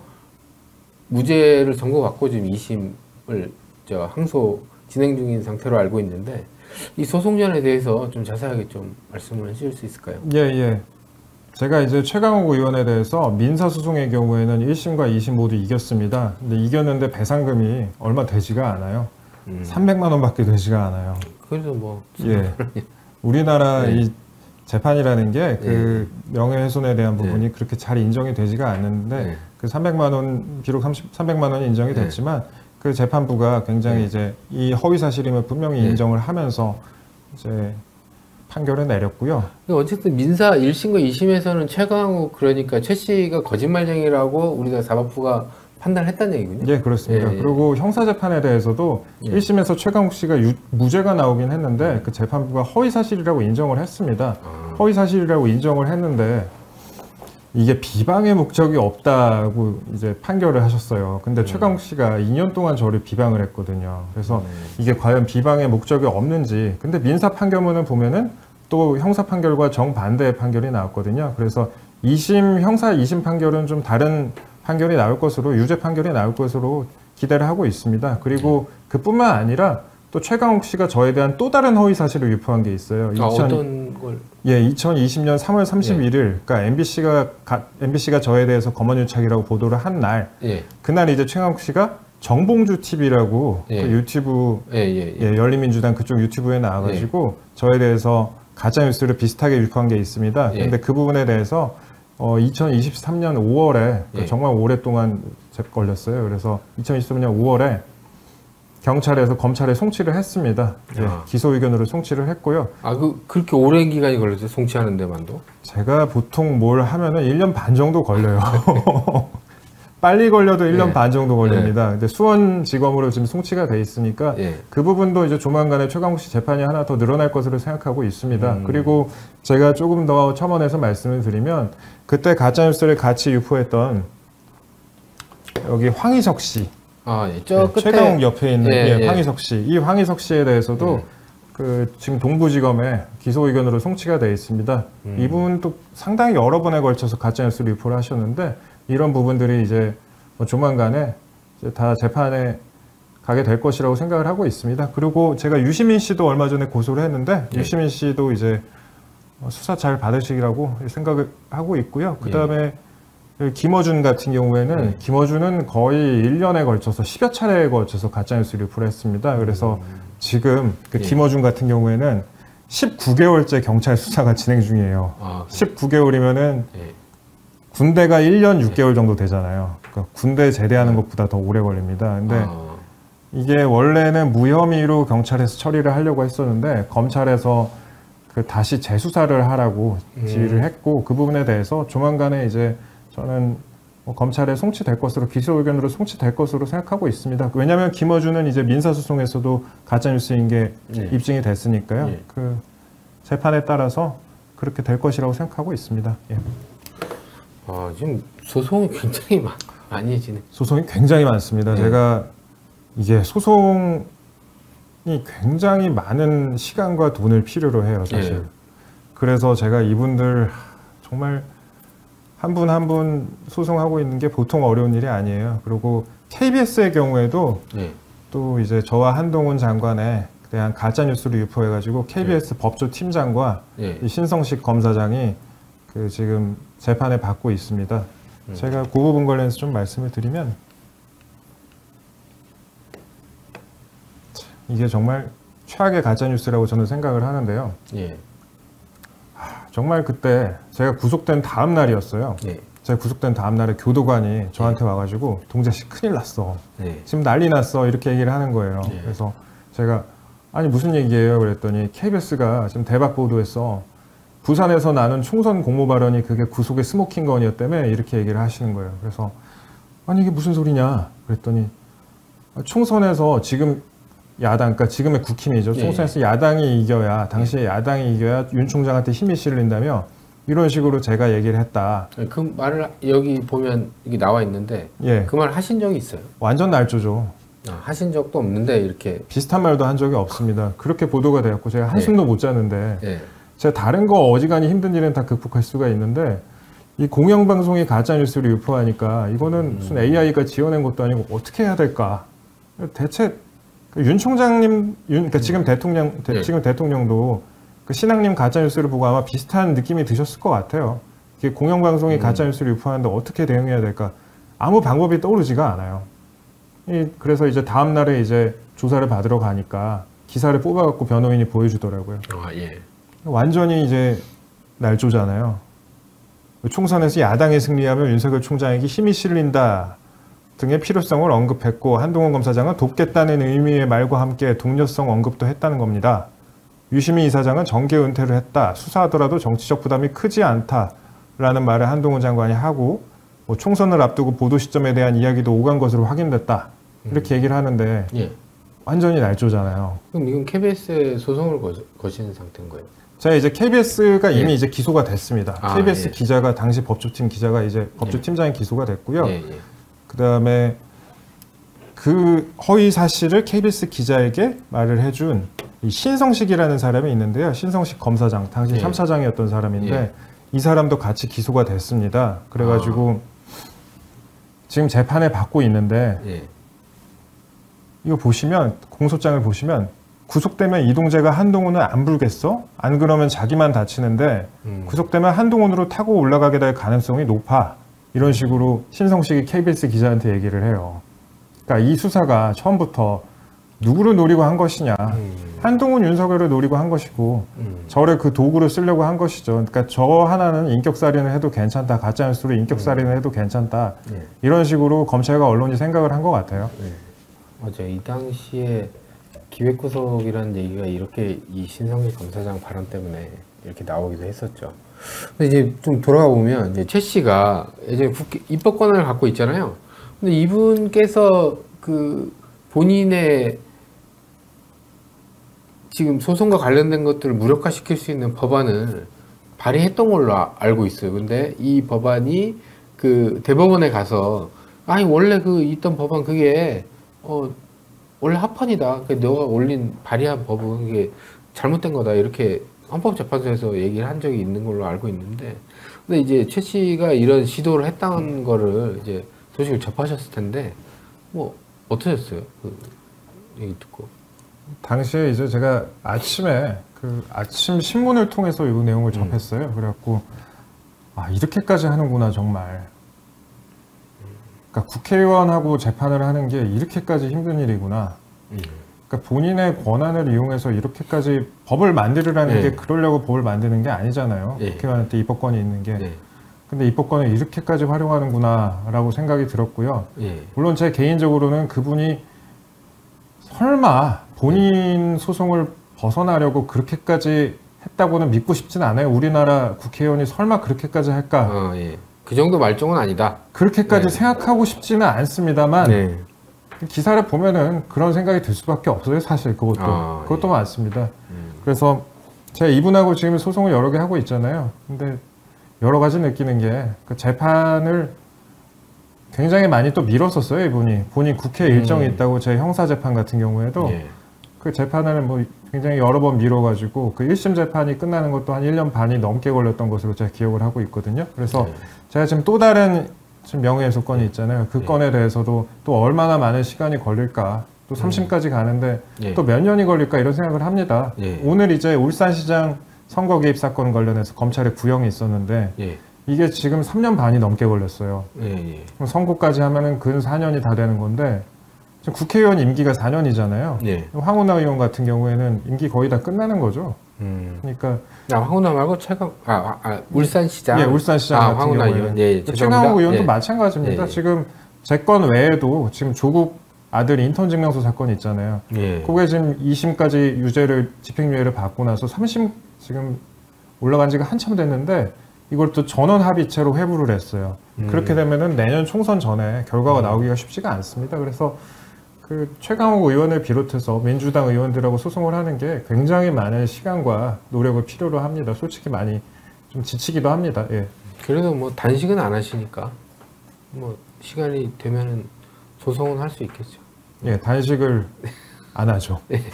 무죄를 선고받고 지금 이 심을 저 항소 진행 중인 상태로 알고 있는데 이 소송전에 대해서 좀 자세하게 좀 말씀을 해주실 수 있을까요? 예, 예. 제가 이제 최강욱 의원에 대해서 민사소송의 경우에는 일 심과 이 심 모두 이겼습니다. 근데 이겼는데 배상금이 얼마 되지가 않아요. 음. 삼백만 원밖에 되지가 않아요. 그래도 뭐 예. 우리나라 네. 이 재판이라는 게 그 명예훼손에 대한 부분이 그렇게 잘 인정이 되지가 않는데 네. 그 삼백만 원 비록 삼백만 원이 인정이 네. 됐지만 그 재판부가 굉장히 네. 이제 이 허위 사실임을 분명히 네. 인정을 하면서 이제 판결을 내렸고요. 어쨌든 민사 일 심과 이 심에서는 최강욱 그러니까 최 씨가 거짓말쟁이라고 우리가 사법부가 판단했다는 얘기군요. 예, 그렇습니다. 예, 예. 그리고 형사재판에 대해서도 예. 일 심에서 최강욱 씨가 유, 무죄가 나오긴 했는데 그 재판부가 허위사실이라고 인정을 했습니다. 아. 허위사실이라고 인정을 했는데 이게 비방의 목적이 없다고 이제 판결을 하셨어요. 근데 음. 최강욱 씨가 이 년 동안 저를 비방을 했거든요. 그래서 음. 이게 과연 비방의 목적이 없는지. 근데 민사 판결문을 보면은 또 형사 판결과 정반대의 판결이 나왔거든요. 그래서 이 심 형사 이 심 판결은 좀 다른 판결이 나올 것으로 유죄 판결이 나올 것으로 기대를 하고 있습니다. 그리고 그뿐만 아니라 또 최강욱 씨가 저에 대한 또 다른 허위 사실을 유포한 게 있어요. 아, 이천 어떤 걸? 예, 이천이십 년 삼월 삼십일 일, 그러니까 엠비씨가 가, 엠비씨가 저에 대해서 검언유착이라고 보도를 한 날, 예, 그날 이제 최강욱 씨가 정봉주 티비라고 예. 그 유튜브 예, 예, 예. 예, 열린민주당 그쪽 유튜브에 나와가지고 저에 대해서 가짜 뉴스를 비슷하게 유포한 게 있습니다. 예. 근데 그 부분에 대해서 어, 이천이십삼 년 오월에 예. 정말 오랫동안 제 걸렸어요. 그래서 이천이십삼 년 오월에 경찰에서 검찰에 송치를 했습니다. 예, 아. 기소 의견으로 송치를 했고요. 아, 그 그렇게 오랜 기간이 걸렸어요? 송치하는 데만도? 제가 보통 뭘 하면은 일 년 반 정도 걸려요. 빨리 걸려도 일 년 예. 반 정도 걸립니다. 근데 수원지검으로 지금 송치가 돼 있으니까 예. 그 부분도 이제 조만간에 최강욱 씨 재판이 하나 더 늘어날 것으로 생각하고 있습니다. 음. 그리고 제가 조금 더 첨언해서 말씀을 드리면 그때 가짜뉴스를 같이 유포했던 여기 황희석 씨, 아, 예. 저 네, 끝에 최강욱 옆에 있는 예, 예, 예. 황희석 씨, 이 황희석 씨에 대해서도 음. 그 지금 동부지검에 기소 의견으로 송치가 돼 있습니다. 음. 이분도 상당히 여러 번에 걸쳐서 가짜뉴스를 유포를 하셨는데 이런 부분들이 이제 뭐 조만간에 이제 다 재판에 가게 될 것이라고 생각을 하고 있습니다. 그리고 제가 유시민 씨도 얼마 전에 고소를 했는데 네. 유시민 씨도 이제 수사 잘 받으시라고 생각을 하고 있고요. 그 다음에 김어준 같은 경우에는 네. 김어준은 거의 일 년에 걸쳐서 십여 차례에 걸쳐서 가짜뉴스 리플을 했습니다. 그래서 음. 지금 그 네. 김어준 같은 경우에는 십구 개월째 경찰 수사가 진행 중이에요. 아, 그래. 십구 개월이면은 네. 군대가 일 년 육 개월 정도 되잖아요. 그러니까 군대 제대하는 네. 것보다 더 오래 걸립니다. 근데 아, 이게 원래는 무혐의로 경찰에서 처리를 하려고 했었는데 검찰에서 그 다시 재수사를 하라고 음. 지휘를 했고 그 부분에 대해서 조만간에 이제 저는 뭐 검찰에 송치될 것으로 기소 의견으로 송치될 것으로 생각하고 있습니다. 왜냐하면 김어준은 이제 민사소송에서도 가짜뉴스인 게 네. 입증이 됐으니까요. 네. 그 재판에 따라서 그렇게 될 것이라고 생각하고 있습니다. 예. 아, 지금 소송이 굉장히 많, 많이 지네. 소송이 굉장히 많습니다. 네. 제가 이게 소송이 굉장히 많은 시간과 돈을 필요로 해요, 사실. 네. 그래서 제가 이분들 정말 한 분 한 분 소송하고 있는 게 보통 어려운 일이 아니에요. 그리고 케이비에스의 경우에도 네. 또 이제 저와 한동훈 장관에 대한 가짜 뉴스를 유포해가지고 케이비에스 법조 팀장과 네. 이 신성식 검사장이 그 지금 재판에 받고 있습니다. 음. 제가 그 부분 관련해서 좀 말씀을 드리면 이게 정말 최악의 가짜 뉴스라고 저는 생각을 하는데요. 예. 정말 그때 제가 구속된 다음 날이었어요. 네. 제가 구속된 다음 날에 교도관이 저한테 와가지고 동재 씨 큰일 났어. 네. 지금 난리 났어. 이렇게 얘기를 하는 거예요. 네. 그래서 제가 아니 무슨 얘기예요? 그랬더니 케이비에스가 지금 대박 보도했어. 부산에서 나눈 총선 공모 발언이 그게 구속의 스모킹건이었다며 이렇게 얘기를 하시는 거예요. 그래서 아니 이게 무슨 소리냐? 그랬더니 총선에서 지금 야당, 그러니까 지금의 국힘이죠. 예, 총선에서 야당이 이겨야, 당시에 야당이 이겨야 윤 총장한테 힘이 실린다며 이런 식으로 제가 얘기를 했다. 그 말을 여기 보면 이게 나와 있는데 예, 그 말 하신 적이 있어요? 완전 날조죠. 아, 하신 적도 없는데 이렇게. 비슷한 말도 한 적이 없습니다. 그렇게 보도가 되었고 제가 한숨도 못 자는데 예. 제가 다른 거 어지간히 힘든 일은 다 극복할 수가 있는데 이 공영방송이 가짜뉴스를 유포하니까 이거는 음. 무슨 에이아이가 지어낸 것도 아니고 어떻게 해야 될까? 대체 윤 총장님, 윤, 그러니까 지금 대통령, 대, 네. 지금 대통령도 그 신앙님 가짜뉴스를 보고 아마 비슷한 느낌이 드셨을 것 같아요. 이게 공영방송이 음. 가짜뉴스를 유포하는데 어떻게 대응해야 될까? 아무 방법이 떠오르지가 않아요. 이, 그래서 이제 다음날에 이제 조사를 받으러 가니까 기사를 뽑아갖고 변호인이 보여주더라고요. 아, 예. 완전히 이제 날조잖아요. 총선에서 야당이 승리하면 윤석열 총장에게 힘이 실린다 등의 필요성을 언급했고 한동훈 검사장은 돕겠다는 의미의 말과 함께 동료성 언급도 했다는 겁니다. 유시민 이사장은 정계 은퇴를 했다. 수사하더라도 정치적 부담이 크지 않다라는 말을 한동훈 장관이 하고 뭐 총선을 앞두고 보도 시점에 대한 이야기도 오간 것으로 확인됐다. 이렇게 얘기를 하는데 예. 완전히 날조잖아요. 그럼 이건 케이비에스에 소송을 거, 거시는 상태인 거예요? 제가 이제 케이비에스가 이미 예. 이제 기소가 됐습니다. 아, 케이비에스 예. 기자가 당시 법조팀 기자가 이제 법조팀장이 기소가 됐고요. 예, 예. 그 다음에 그 허위 사실을 케이비에스 기자에게 말을 해준 이 신성식이라는 사람이 있는데요. 신성식 검사장, 당시 예. 삼 차장이었던 사람인데 예. 이 사람도 같이 기소가 됐습니다. 그래가지고 지금 재판에 받고 있는데 예. 이거 보시면 공소장을 보시면 구속되면 이동재가 한동훈을 안 불겠어? 안 그러면 자기만 다치는데 음. 구속되면 한동훈으로 타고 올라가게 될 가능성이 높아. 이런 식으로 신성식이 케이비에스 기자한테 얘기를 해요. 그러니까 이 수사가 처음부터 누구를 노리고 한 것이냐. 음. 한동훈, 윤석열을 노리고 한 것이고 음. 저를 그 도구로 쓰려고 한 것이죠. 그러니까 저 하나는 인격살인을 해도 괜찮다. 가짜뉴스로 인격살인을 해도 괜찮다. 예. 이런 식으로 검찰과 언론이 생각을 한 것 같아요. 네. 맞아요. 이 당시에 기획구속이라는 얘기가 이렇게 이 신성식 검사장 발언 때문에 이렇게 나오기도 했었죠. 근데 이제 좀 돌아가 보면 이제 최 씨가 이제 국회 입법권을 갖고 있잖아요. 근데 이분께서 그 본인의 지금 소송과 관련된 것들을 무력화시킬 수 있는 법안을 발의했던 걸로 아- 알고 있어요. 근데 이 법안이 그 대법원에 가서 아니 원래 그 있던 법안 그게 어 원래 합헌이다. 그 너가 올린 발의한 법은 그게 잘못된 거다. 이렇게 헌법재판소에서 얘기를 한 적이 있는 걸로 알고 있는데, 근데 이제 최 씨가 이런 시도를 했다는 거를 이제 소식을 접하셨을 텐데 뭐 어떠셨어요? 그 얘기 듣고. 당시에 이제 제가 아침에 그 아침 신문을 통해서 이 내용을 접했어요. 음. 그래갖고 아 이렇게까지 하는구나 정말. 그러니까 국회의원하고 재판을 하는 게 이렇게까지 힘든 일이구나. 음. 그러니까 본인의 권한을 이용해서 이렇게까지 법을 만들으라는 네. 게 그러려고 법을 만드는 게 아니잖아요. 네. 국회의원한테 입법권이 있는 게. 네. 근데 입법권을 이렇게까지 활용하는구나 라고 생각이 들었고요. 네. 물론 제 개인적으로는 그분이 설마 본인 네. 소송을 벗어나려고 그렇게까지 했다고는 믿고 싶진 않아요. 우리나라 국회의원이 설마 그렇게까지 할까? 어, 예. 그 정도 말종은 아니다. 그렇게까지 네. 생각하고 싶지는 않습니다만 네. 기사를 보면은 그런 생각이 들 수밖에 없어요. 사실 그것도 아, 그것도 예. 많습니다. 음. 그래서 제가 이분하고 지금 소송을 여러 개 하고 있잖아요. 근데 여러 가지 느끼는 게 그 재판을 굉장히 많이 또 미뤘었어요. 이분이 본인 국회 일정이 음. 있다고 제 형사 재판 같은 경우에도 예. 그 재판을 뭐 굉장히 여러 번 미뤄가지고 그 일 심 재판이 끝나는 것도 한 일 년 반이 넘게 걸렸던 것으로 제가 기억을 하고 있거든요. 그래서 예. 제가 지금 또 다른 지금 명예훼손 건이 있잖아요. 그 예. 건에 대해서도 또 얼마나 많은 시간이 걸릴까, 또 삼 심까지 가는데 예. 또 몇 년이 걸릴까 이런 생각을 합니다. 예. 오늘 이제 울산시장 선거 개입 사건 관련해서 검찰에 구형이 있었는데 예. 이게 지금 삼 년 반이 넘게 걸렸어요. 예. 예. 그럼 선고까지 하면은 근 사 년이 다 되는 건데 지금 국회의원 임기가 사 년이잖아요. 예. 황운하 의원 같은 경우에는 임기 거의 다 끝나는 거죠. 음. 그러니까 아, 황운하 말고 최강 아, 아 울산시장 예, 울산시장 아, 같은 경우에는 예, 최강욱 의원도 예. 마찬가지입니다. 예. 지금 제 건 외에도 지금 조국 아들 인턴 증명서 사건이 있잖아요. 예. 그게 지금 이 심까지 유죄를 집행유예를 받고 나서 삼 심 지금 올라간 지가 한참 됐는데 이걸 또 전원 합의체로 회부를 했어요. 음. 그렇게 되면은 내년 총선 전에 결과가 음. 나오기가 쉽지가 않습니다. 그래서 그 최강욱 의원을 비롯해서 민주당 의원들하고 소송을 하는 게 굉장히 많은 시간과 노력을 필요로 합니다. 솔직히 많이 좀 지치기도 합니다. 예. 그래도 뭐 단식은 안 하시니까 뭐 시간이 되면은 소송은 할 수 있겠죠. 예, 단식을 안 하죠.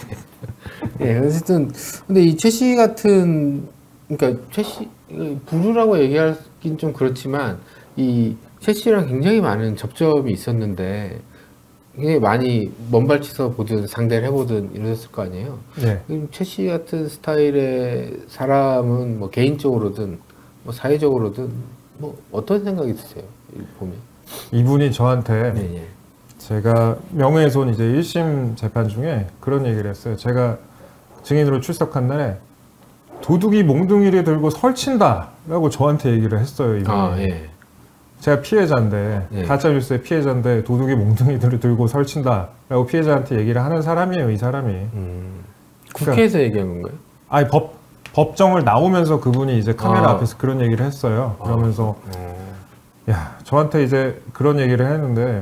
예, 어쨌든 근데 이 최 씨 같은 그러니까 최 씨 부류라고 얘기하긴 좀 그렇지만 이 최 씨랑 굉장히 많은 접점이 있었는데 굉장히 많이 먼발치서 보든 상대를 해보든 이러셨을 거 아니에요. 네. 최 씨 같은 스타일의 사람은 뭐 개인적으로든 뭐 사회적으로든 뭐 어떤 생각이 드세요? 보면 이분이 저한테 네, 네. 제가 명예훼손 이제 일 심 재판 중에 그런 얘기를 했어요. 제가 증인으로 출석한 날에 도둑이 몽둥이를 들고 설친다 라고 저한테 얘기를 했어요. 이분이. 아, 예. 제가 피해자인데 예. 가짜뉴스의 피해자인데 도둑이 몽둥이들을 들고 설친다 라고 피해자한테 얘기를 하는 사람이에요. 이 사람이. 음. 국회에서 그러니까, 얘기한 건가요? 아니 법, 법정을 나오면서 그분이 이제 카메라 아. 앞에서 그런 얘기를 했어요. 그러면서 아. 야 저한테 이제 그런 얘기를 했는데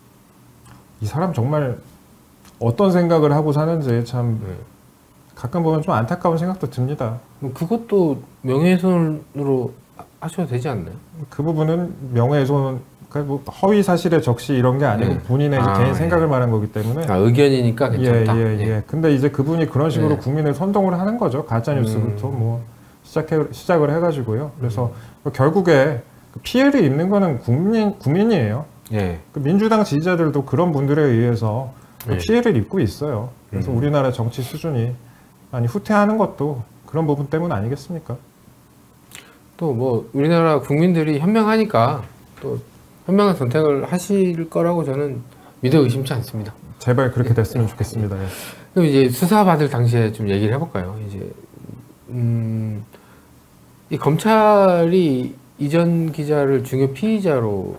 이 사람 정말 어떤 생각을 하고 사는지 참 네. 가끔 보면 좀 안타까운 생각도 듭니다. 그것도 명예훼손으로 하셔도 되지 않나요? 그 부분은 명예훼손, 그러니까 뭐 허위 사실의 적시 이런 게 아니고 네. 본인의 아, 개인 예. 생각을 말한 거기 때문에 아, 의견이니까 괜찮다. 예, 예, 예. 예. 근데 이제 그분이 그런 식으로 네. 국민을 선동을 하는 거죠. 가짜 뉴스부터 음. 뭐 시작해 시작을 해가지고요. 그래서 음. 결국에 피해를 입는 거는 국민 국민이에요. 예. 그 민주당 지지자들도 그런 분들에 의해서 예. 피해를 입고 있어요. 그래서 음. 우리나라 정치 수준이 많이 후퇴하는 것도 그런 부분 때문 아니겠습니까? 또 뭐 우리나라 국민들이 현명하니까 또 현명한 선택을 하실 거라고 저는 믿어 의심치 않습니다. 제발 그렇게 됐으면 좋겠습니다. 예. 그럼 이제 수사 받을 당시에 좀 얘기를 해볼까요? 이제 음, 이 검찰이 이전 기자를 중요 피의자로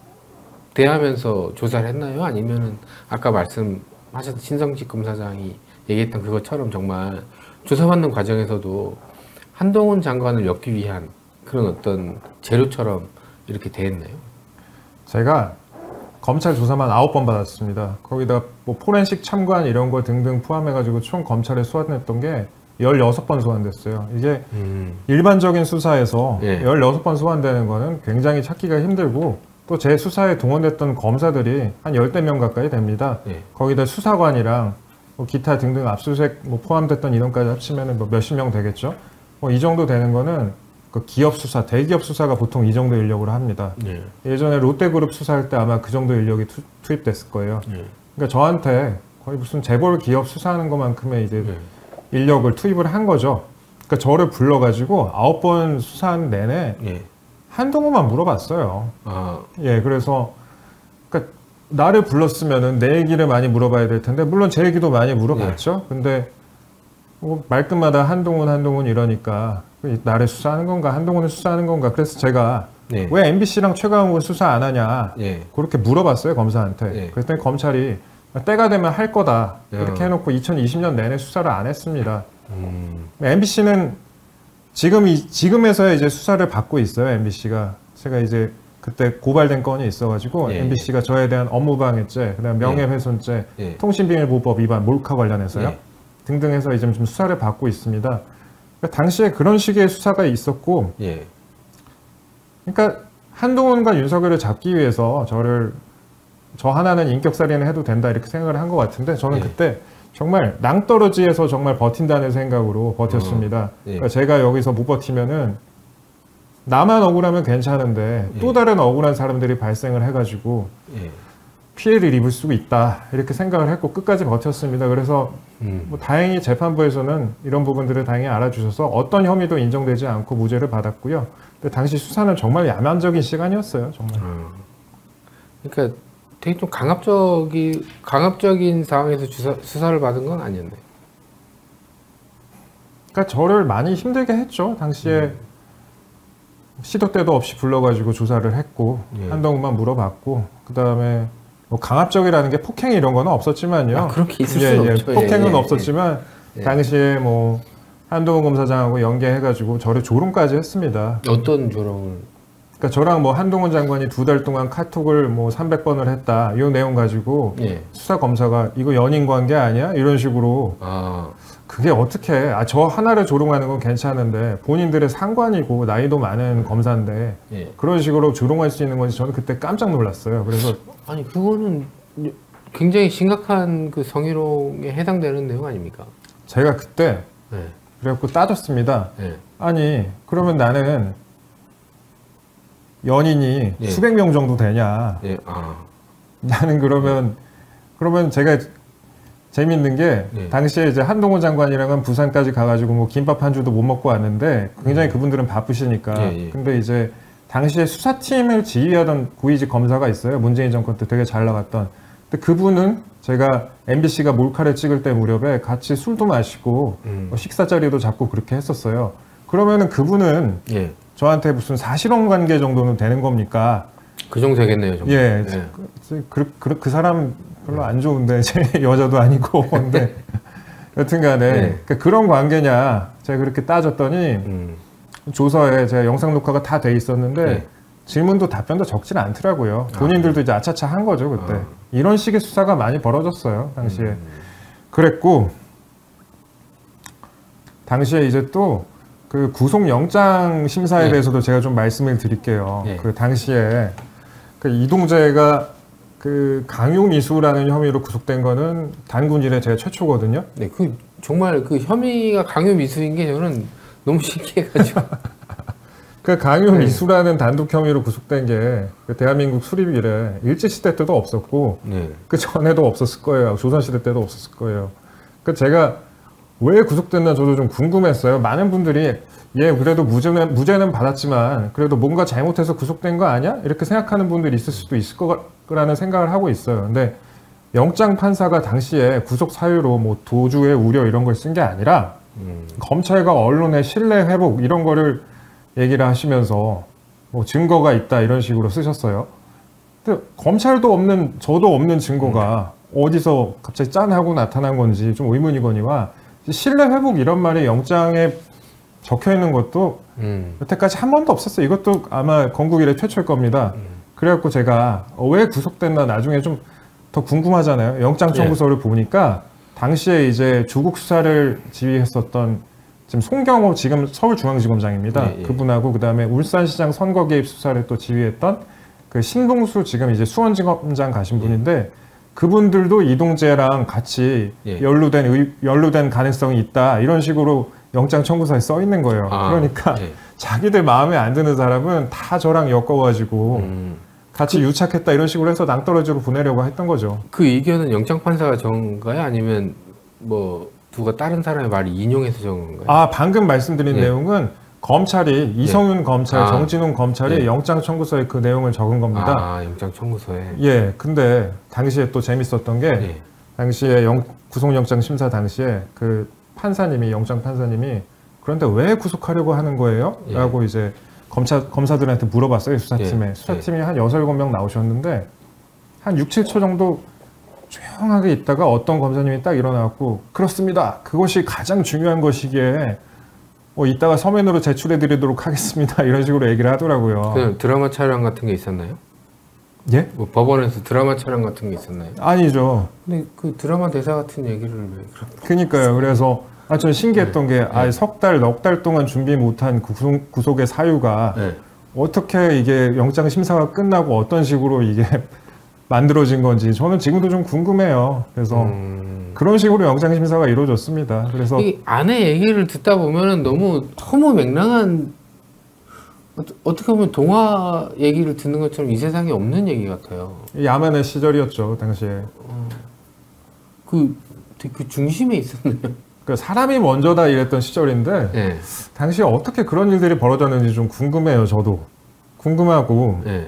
대하면서 조사를 했나요? 아니면은 아까 말씀하셨던 신성직 검사장이 얘기했던 그것처럼 정말 조사받는 과정에서도 한동훈 장관을 엮기 위한 그런 어떤 재료처럼 이렇게 대했나요? 제가 검찰 조사만 아홉 번 받았습니다. 거기다 뭐 포렌식 참관 이런 거 등등 포함해가지고 총 검찰에 소환했던 게 열여섯 번 소환됐어요. 이게 음. 일반적인 수사에서 예. 열여섯 번 소환되는 거는 굉장히 찾기가 힘들고 또 제 수사에 동원됐던 검사들이 한 열댓 명 가까이 됩니다. 예. 거기다 수사관이랑 뭐 기타 등등 압수수색 뭐 포함됐던 인원까지 합치면 뭐 몇십 명 되겠죠. 뭐 이 정도 되는 거는 그 기업 수사, 대기업 수사가 보통 이 정도 인력으로 합니다. 예. 예전에 롯데그룹 수사할 때 아마 그 정도 인력이 투, 투입됐을 거예요. 예. 그러니까 저한테 거의 무슨 재벌 기업 수사하는 것만큼의 이제 네. 인력을 투입을 한 거죠. 그러니까 저를 불러가지고 아홉 번 수사한 내내 예. 한동훈만 물어봤어요. 아, 예, 그래서 그러니까 나를 불렀으면은 내 얘기를 많이 물어봐야 될 텐데 물론 제 얘기도 많이 물어봤죠. 네. 근데 뭐 말끝마다 한동훈 한동훈 이러니까 나를 수사하는 건가 한동훈을 수사하는 건가 그래서 제가 네. 왜 엠비씨랑 최강욱을 수사 안 하냐 예. 그렇게 물어봤어요 검사한테. 예. 그랬더니 검찰이 때가 되면 할 거다 이렇게 어. 해놓고 이천이십 년 내내 수사를 안 했습니다. 음, 엠비씨는 지금 이 지금에서야 이제 수사를 받고 있어요. 엠비씨가 제가 이제 그때 고발된 건이 있어가지고 예. 엠비씨가 저에 대한 업무방해죄, 그다음 명예훼손죄, 예. 통신비밀보호법 위반, 몰카 관련해서요 예. 등등 해서 이제 좀 수사를 받고 있습니다. 그러니까 당시에 그런 식의 수사가 있었고, 예. 그러니까 한동훈과 윤석열을 잡기 위해서 저를 저 하나는 인격살인을 해도 된다 이렇게 생각을 한 것 같은데 저는 예. 그때 정말 낭떠러지에서 정말 버틴다는 생각으로 버텼습니다. 어, 예. 그러니까 제가 여기서 못 버티면은 나만 억울하면 괜찮은데 예. 또 다른 억울한 사람들이 발생을 해가지고 예. 피해를 입을 수 있다 이렇게 생각을 했고 끝까지 버텼습니다. 그래서 음. 뭐 다행히 재판부에서는 이런 부분들을 다행히 알아주셔서 어떤 혐의도 인정되지 않고 무죄를 받았고요. 근데 당시 수사는 정말 야만적인 시간이었어요. 정말. 어. 그러니까 되게 좀 강압적이 강압적인 상황에서 주사, 수사를 받은 건 아니었네. 그러니까 저를 많이 힘들게 했죠. 당시에 음. 시도 때도 없이 불러가지고 조사를 했고 예. 한동훈만 물어봤고 그 다음에 뭐 강압적이라는 게 폭행 이런 거는 없었지만요. 아, 그렇게 있을 예, 수는 예, 없죠. 폭행은 예, 예, 없었지만 예. 당시에 뭐 한동훈 검사장하고 연계해가지고 저를 조롱까지 했습니다. 어떤 조롱을? 그러니까 저랑 뭐 한동훈 장관이 두 달 동안 카톡을 뭐 삼백 번을 했다 이 내용 가지고 예. 수사 검사가 이거 연인 관계 아니야 이런 식으로 아, 그게 어떻게 아, 저 하나를 조롱하는 건 괜찮은데 본인들의 상관이고 나이도 많은 검사인데 예. 그런 식으로 조롱할 수 있는 건지 저는 그때 깜짝 놀랐어요. 그래서 아니 그거는 굉장히 심각한 그 성희롱에 해당되는 내용 아닙니까? 제가 그때 네. 그래갖고 따졌습니다. 네. 아니 그러면 나는 연인이 예. 수백 명 정도 되냐? 예. 아, 나는 그러면 그러면 제가 재밌는 게 예. 당시에 이제 한동훈 장관이랑은 부산까지 가가지고 뭐 김밥 한 줄도 못 먹고 왔는데 굉장히 그분들은 바쁘시니까 예, 예. 근데 이제 당시에 수사팀을 지휘하던 고위직 검사가 있어요. 문재인 정권 때 되게 잘 나갔던. 근데 그분은 제가 엠비씨가 몰카를 찍을 때 무렵에 같이 술도 마시고 음. 뭐 식사 자리도 잡고 그렇게 했었어요. 그러면은 그분은 예. 저한테 무슨 사실혼 관계 정도는 되는 겁니까? 그 정도 되겠네요. 정말. 예, 예. 그, 그, 그, 그 사람 별로 안 좋은데 제 여자도 아니고 근데 여튼간에 네. 그러니까 그런 관계냐 제가 그렇게 따졌더니 음. 조서에 제가 영상 녹화가 다 돼 있었는데 네. 질문도 답변도 적진 않더라고요. 본인들도 이제 아차차 한 거죠 그때. 아. 이런 식의 수사가 많이 벌어졌어요 당시에. 음. 그랬고 당시에 이제 또 그 구속영장 심사에 네. 대해서도 제가 좀 말씀을 드릴게요. 네. 그 당시에 그 이동재가 그 강요미수라는 혐의로 구속된 거는 단군 이래 제가 최초거든요. 네, 그 정말 그 혐의가 강요 미수인 게 저는 너무 신기해가지고. 그 강요미수라는 단독 혐의로 구속된 게 그 대한민국 수립 이래 일제시대 때도 없었고 네. 그 전에도 없었을 거예요. 조선시대 때도 없었을 거예요. 그 제가 왜 구속됐나 저도 좀 궁금했어요. 많은 분들이 얘 그래도 무죄는, 무죄는 받았지만 그래도 뭔가 잘못해서 구속된 거 아니야? 이렇게 생각하는 분들이 있을 수도 있을 거라는 생각을 하고 있어요. 근데 영장 판사가 당시에 구속 사유로 뭐 도주의 우려 이런 걸 쓴 게 아니라 음. 검찰과 언론의 신뢰 회복 이런 거를 얘기를 하시면서 뭐 증거가 있다 이런 식으로 쓰셨어요. 근데 검찰도 없는 저도 없는 증거가 어디서 갑자기 짠 하고 나타난 건지 좀 의문이거니와 신뢰 회복 이런 말이 영장에 적혀 있는 것도 음. 여태까지 한 번도 없었어요. 이것도 아마 건국 이래 최초일 겁니다. 음. 그래갖고 제가 어, 왜 구속됐나 나중에 좀 더 궁금하잖아요. 영장 청구서를 보니까 당시에 이제 조국 수사를 지휘했었던 지금 송경호 지금 서울중앙지검장입니다. 예, 예. 그분하고 그 다음에 울산시장 선거 개입 수사를 또 지휘했던 그 신동수 지금 이제 수원지검장 가신 분인데 그분들도 이동재랑 같이 예. 연루된 의, 연루된 가능성이 있다 이런 식으로 영장 청구서에 써 있는 거예요. 아, 그러니까 예. 자기들 마음에 안 드는 사람은 다 저랑 엮어가지고 음. 같이 그, 유착했다 이런 식으로 해서 낭떠러지로 보내려고 했던 거죠. 그 의견은 영장 판사가 정가요? 아니면 뭐 누가 다른 사람의 말을 인용해서 적은 건가요? 아 방금 말씀드린 예. 내용은 검찰이 이성윤 검찰, 아. 정진웅 검찰이 예. 영장 청구서에 그 내용을 적은 겁니다. 아, 영장 청구서에. 예, 근데 당시에 또 재밌었던 게 예. 당시에 영, 구속영장 심사 당시에 그 판사님이 영장 판사님이 그런데 왜 구속하려고 하는 거예요? 예. 라고 이제 검사, 검사들한테 물어봤어요. 수사팀에. 예. 수사팀이 한 여섯, 일곱 명 나오셨는데 한 육, 칠 초 정도 조용하게 있다가 어떤 검사님이 딱 일어나고 그렇습니다. 그것이 가장 중요한 것이기에 뭐 이따가 서면으로 제출해 드리도록 하겠습니다. 이런 식으로 얘기를 하더라고요. 그냥 드라마 촬영 같은 게 있었나요? 예? 뭐 법원에서 드라마 촬영 같은 게 있었나요? 아니죠. 근데 그 드라마 대사 같은 얘기를 왜 그렇게 그니까요. 그래서 아, 전 신기했던 게, 아, 석 달, 넉 달 동안 준비 못한 구속, 구속의 사유가 네. 어떻게 이게 영장 심사가 끝나고 어떤 식으로 이게 만들어진 건지 저는 지금도 좀 궁금해요. 그래서 음... 그런 식으로 영장 심사가 이루어졌습니다. 그래서 이 아내 얘기를 듣다 보면은 너무 허무맹랑한 어떠- 어떻게 보면 동화 얘기를 듣는 것처럼 이 세상에 없는 얘기 같아요. 야만의 시절이었죠, 당시에. 그, 그 중심에 있었네요. 그 사람이 먼저다 이랬던 시절인데 네. 당시에 어떻게 그런 일들이 벌어졌는지 좀 궁금해요, 저도. 궁금하고. 네.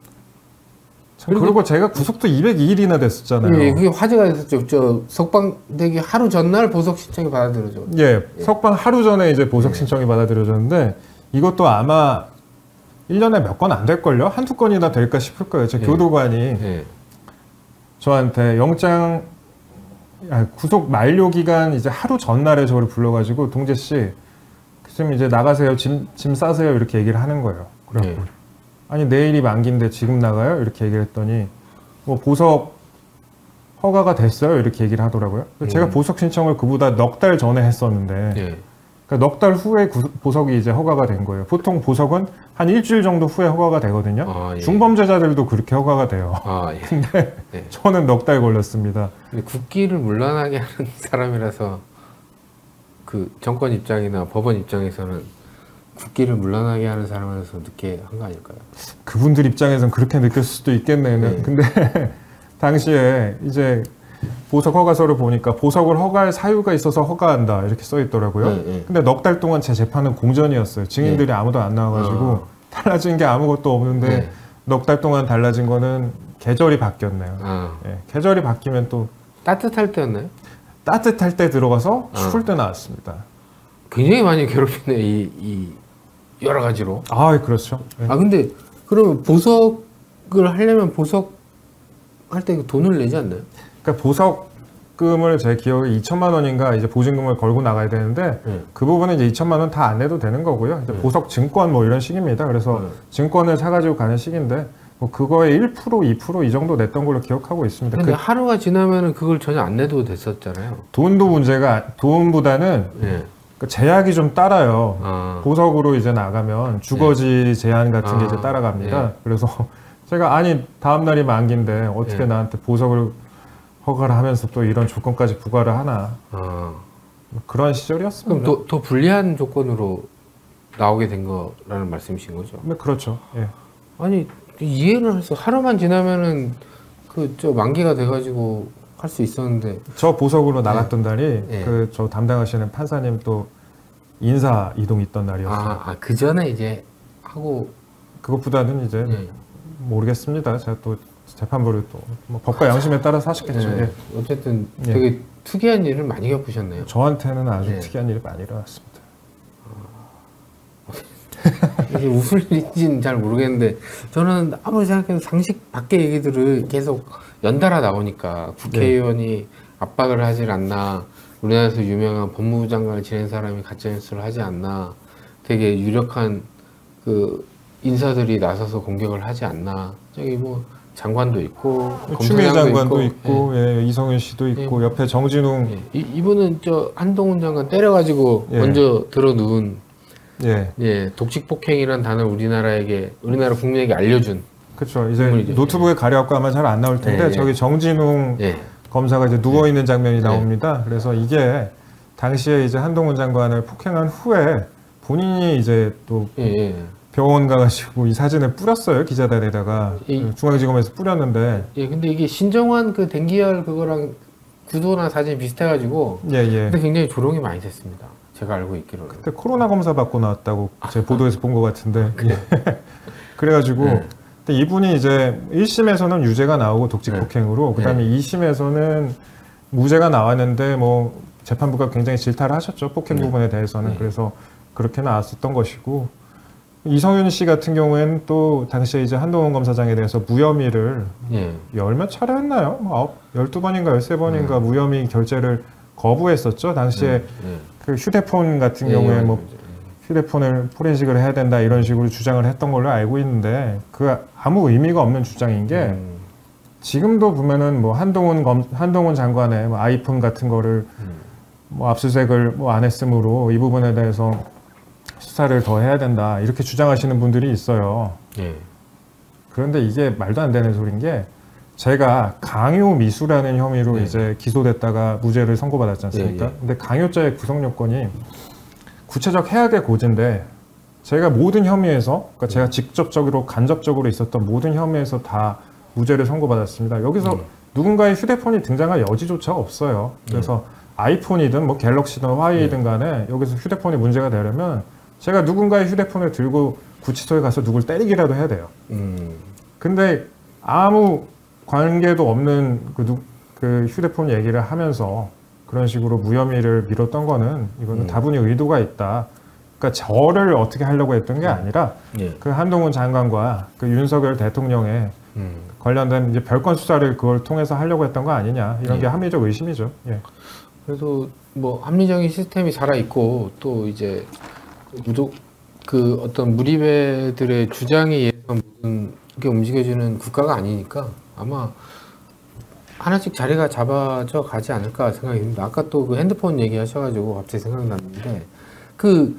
참, 그리고 제가 구속도 이백이 일이나 됐었잖아요. 예, 그게 화제가 됐었죠. 저 석방되기 하루 전날 보석 신청이 받아들여져. 예, 석방 하루 전에 이제 보석 신청이 받아들여졌는데 이것도 아마 일 년에 몇 건 안 될걸요? 한두 건이나 될까 싶을 거예요. 제 예. 교도관이 예. 저한테 영장 아, 구속 만료 기간 이제 하루 전날에 저를 불러가지고 동재 씨 지금 이제 나가세요. 짐, 짐 싸세요. 이렇게 얘기를 하는 거예요. 그래갖고 예. 아니 내일이 만기인데 지금 나가요? 이렇게 얘기를 했더니 뭐 보석 허가가 됐어요? 이렇게 얘기를 하더라고요. 음. 제가 보석 신청을 그보다 넉 달 전에 했었는데 예. 그러니까 넉 달 후에 구, 보석이 이제 허가가 된 거예요. 보통 보석은 한 일주일 정도 후에 허가가 되거든요. 아, 예. 중범죄자들도 그렇게 허가가 돼요. 아, 예. 근데 예. 저는 넉 달 걸렸습니다. 근데 국기를 물러나게 하는 사람이라서 그 정권 입장이나 법원 입장에서는 국기를 물러나게 하는 사람이라서 늦게 한 거 아닐까요? 그분들 입장에선 그렇게 느꼈을 수도 있겠네요. 네. 근데 당시에 이제 보석 허가서를 보니까 보석을 허가할 사유가 있어서 허가한다 이렇게 써 있더라고요. 네, 네. 근데 넉 달 동안 제 재판은 공전이었어요. 증인들이 네. 아무도 안 나와가지고 어. 달라진 게 아무것도 없는데 네. 넉 달 동안 달라진 거는 계절이 바뀌었네요. 아, 예, 계절이 바뀌면 또 따뜻할 때였나요? 따뜻할 때 들어가서 어. 추울 때 나왔습니다. 굉장히 많이 괴롭히네, 이, 이 여러 가지로. 아, 그렇죠. 예. 아, 근데 그러면 보석을 하려면 보석 할 때 돈을 내지 않나요? 그러니까 보석금을 제 기억에 이천만 원인가 이제 보증금을 걸고 나가야 되는데 네. 그 부분은 이제 이천만 원 다 안 내도 되는 거고요. 이제 네. 보석 증권 뭐 이런 식입니다. 그래서 네. 증권을 사가지고 가는 식인데 뭐 그거에 일 퍼센트, 이 퍼센트 이 정도 냈던 걸로 기억하고 있습니다. 근데 그 하루가 지나면은 그걸 전혀 안 내도 됐었잖아요. 돈도 문제가 돈보다는 예. 그 제약이 좀 따라요. 아, 보석으로 이제 나가면 주거지 제한 같은 게 아, 이제 따라갑니다. 예. 그래서 제가 아니 다음 날이 만기인데 어떻게 예. 나한테 보석을 허가를 하면서 또 이런 조건까지 부과를 하나 아. 뭐 그런 그럼 시절이었습니다. 더, 더 불리한 조건으로 나오게 된 거라는 말씀이신 거죠? 네, 그렇죠. 예. 아니 이해를 해서 하루만 지나면은 그 저 만기가 돼가지고 할 수 있었는데. 저 보석으로 나갔던 날이 예. 그 저 담당하시는 판사님 또 인사 이동 있던 날이었어요. 아, 아, 그 전에 이제 하고. 그것보다는 이제 예. 모르겠습니다. 제가 또 재판부를 또뭐 법과 양심에 따라서 하셨겠죠. 예. 예. 어쨌든 예. 되게 특이한 일을 많이 겪으셨네요. 저한테는 아주 예. 특이한 일이 많이 일어났습니다. 이게 웃을 일인지는 잘 모르겠는데 저는 아무리 생각해도 상식 밖의 얘기들을 계속 연달아 나오니까 국회의원이 압박을 하질 않나, 우리나라에서 유명한 법무부 장관을 지낸 사람이 가짜뉴스를 하지 않나, 되게 유력한 그 인사들이 나서서 공격을 하지 않나, 저기 뭐 장관도 있고 추미애 검사장도 장관도 있고, 있고, 예, 이성윤 씨도 있고, 옆에 정진웅, 예. 이, 이분은 저 한동훈 장관 때려가지고 예. 먼저 들어누운 예, 예, 독직 폭행이라는 단어를 우리나라에게, 우리나라 국민에게 알려준. 그렇죠. 이제 인물이죠. 노트북에 가려갖고 아마 잘 안 나올 텐데 예, 예. 저기 정진웅 예, 검사가 이제 누워 있는 장면이 예. 나옵니다. 그래서 이게 당시에 이제 한동훈 장관을 폭행한 후에 본인이 이제 또 예, 예. 병원 가가지고 이 사진을 뿌렸어요. 기자단에다가 이- 중앙지검에서 뿌렸는데 예, 근데 이게 신정환 그 댕기열 그거랑 구도나 사진이 비슷해가지고 예예. 근데 굉장히 조롱이 많이 됐습니다. 제가 알고 있기로는. 그때 코로나 검사 받고 나왔다고 제 보도에서 본 것 같은데 그래. 예. 그래가지고 네. 근데 이분이 이제 일 심에서는 유죄가 나오고 독직 네. 폭행으로 그다음에 이 심에서는 무죄가 나왔는데 뭐 재판부가 굉장히 질타를 하셨죠. 폭행 네. 부분에 대해서는. 네. 그래서 그렇게 나왔었던 것이고 이성윤 씨 같은 경우에는 또 당시에 이제 한동훈 검사장에 대해서 무혐의를 예. 열 몇 차례 했나요? 뭐 아홉, 열두 번인가 열세 번인가 음. 무혐의 결재를 거부했었죠. 당시에 예. 그 휴대폰 같은 예, 경우에 예, 뭐 휴대폰을 포렌식을 해야 된다 이런 식으로 주장을 했던 걸로 알고 있는데 그 아무 의미가 없는 주장인 게 음. 지금도 보면은 뭐 한동훈 검, 한동훈 장관의 뭐 아이폰 같은 거를 음. 뭐 압수수색을 뭐 안 했으므로 이 부분에 대해서 수사를 더 해야 된다 이렇게 주장하시는 분들이 있어요. 예. 그런데 이게 말도 안 되는 소리인 게 제가 강요 미수라는 혐의로 네. 이제 기소됐다가 무죄를 선고받았지 않습니까? 예, 예. 근데 강요죄의 구성 요건이 구체적 해악의 고지인데 제가 모든 혐의에서 그러니까 제가 직접적으로 간접적으로 있었던 모든 혐의에서 다 무죄를 선고받았습니다. 여기서 음. 누군가의 휴대폰이 등장할 여지조차 없어요. 그래서 아이폰이든 뭐 갤럭시든 화웨이든 간에 여기서 휴대폰이 문제가 되려면 제가 누군가의 휴대폰을 들고 구치소에 가서 누굴 때리기라도 해야 돼요. 음. 근데 아무 관계도 없는 그, 누, 그 휴대폰 얘기를 하면서 그런 식으로 무혐의를 밀었던 거는 이거는 음. 다분히 의도가 있다. 그러니까 저를 어떻게 하려고 했던 게 아니라 예. 그 한동훈 장관과 그 윤석열 대통령의 음. 관련된 이제 별건 수사를 그걸 통해서 하려고 했던 거 아니냐 이런 예. 게 합리적 의심이죠. 예. 그래도 뭐 합리적인 시스템이 살아 있고 또 이제 무독 그 어떤 무리배들의 주장에 의해서 모든 게 움직여지는 국가가 아니니까 아마 하나씩 자리가 잡아져 가지 않을까 생각이 듭니다. 아까 또 그 핸드폰 얘기하셔가지고 갑자기 생각났는데 그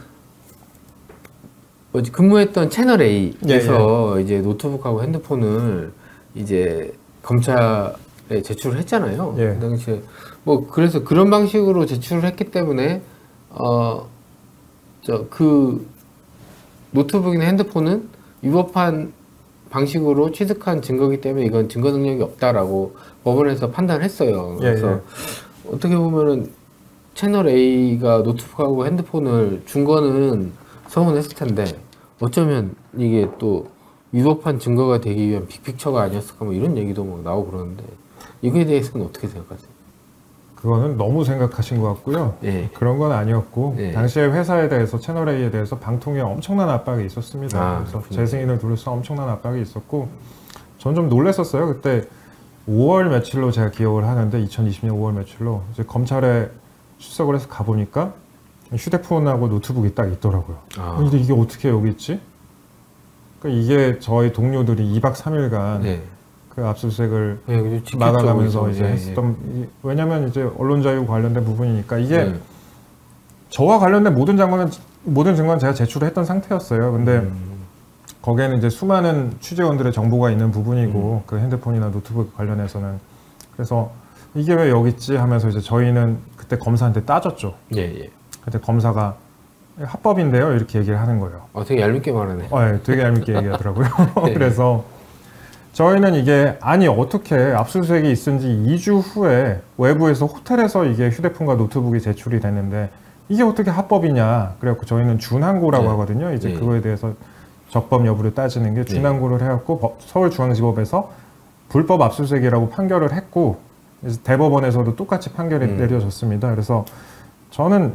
뭐지 근무했던 채널 A에서 이제 노트북하고 핸드폰을 이제 검찰에 제출을 했잖아요. 예. 그 당시에 뭐 그래서 그런 방식으로 제출을 했기 때문에 어 저 그 노트북이나 핸드폰은 위법한 방식으로 취득한 증거기 때문에 이건 증거 능력이 없다라고 법원에서 판단했어요. 예, 그래서 어떻게 보면은 채널 A가 노트북하고 핸드폰을 준 거는 서운했을 텐데 어쩌면 이게 또 위법한 증거가 되기 위한 빅픽처가 아니었을까 뭐 이런 얘기도 막 나오고 그러는데 이거에 대해서는 어떻게 생각하세요? 그거는 너무 생각하신 것 같고요. 예. 그런 건 아니었고 예. 당시에 회사에 대해서 채널A에 대해서 방통위에 엄청난 압박이 있었습니다. 아, 그래서 그렇군요. 재승인을 둘러싸 엄청난 압박이 있었고 전 좀 놀랐었어요. 그때 오월 며칠로 제가 기억을 하는데 이천이십 년 오월 며칠로 이제 검찰에 출석을 해서 가보니까 휴대폰하고 노트북이 딱 있더라고요. 아. 근데 이게 어떻게 여기 있지? 그러니까 이게 저희 동료들이 이박 삼일간 네. 그 압수수색을 네, 그죠. 직접적으로 막아가면서 이제 예, 예. 했었던 이- 왜냐면 이제 언론 자유 관련된 부분이니까 이게 네. 저와 관련된 모든 장관은 모든 증거는 제가 제출을 했던 상태였어요. 근데 음. 거기에는 이제 수많은 취재원들의 정보가 있는 부분이고 그 핸드폰이나 노트북 관련해서는 그래서 이게 왜 여기 있지 하면서 이제 저희는 그때 검사한테 따졌죠. 예, 예. 그때 검사가 합법인데요 이렇게 얘기를 하는 거예요. 어, 되게 얄밉게 말하네. 어, 예, 되게 얄밉게 얘기하더라고요. 네. 그래서 저희는 이게 아니 어떻게 압수수색이 있은 지 이 주 후에 외부에서 호텔에서 이게 휴대폰과 노트북이 제출이 됐는데 이게 어떻게 합법이냐. 그래갖고 저희는 준항고라고 네. 하거든요. 이제 네. 그거에 대해서 적법 여부를 따지는 게 준항고를 해갖고 법- 서울중앙지법에서 불법 압수수색이라고 판결을 했고 그래서 대법원에서도 똑같이 판결이 음. 내려졌습니다. 그래서 저는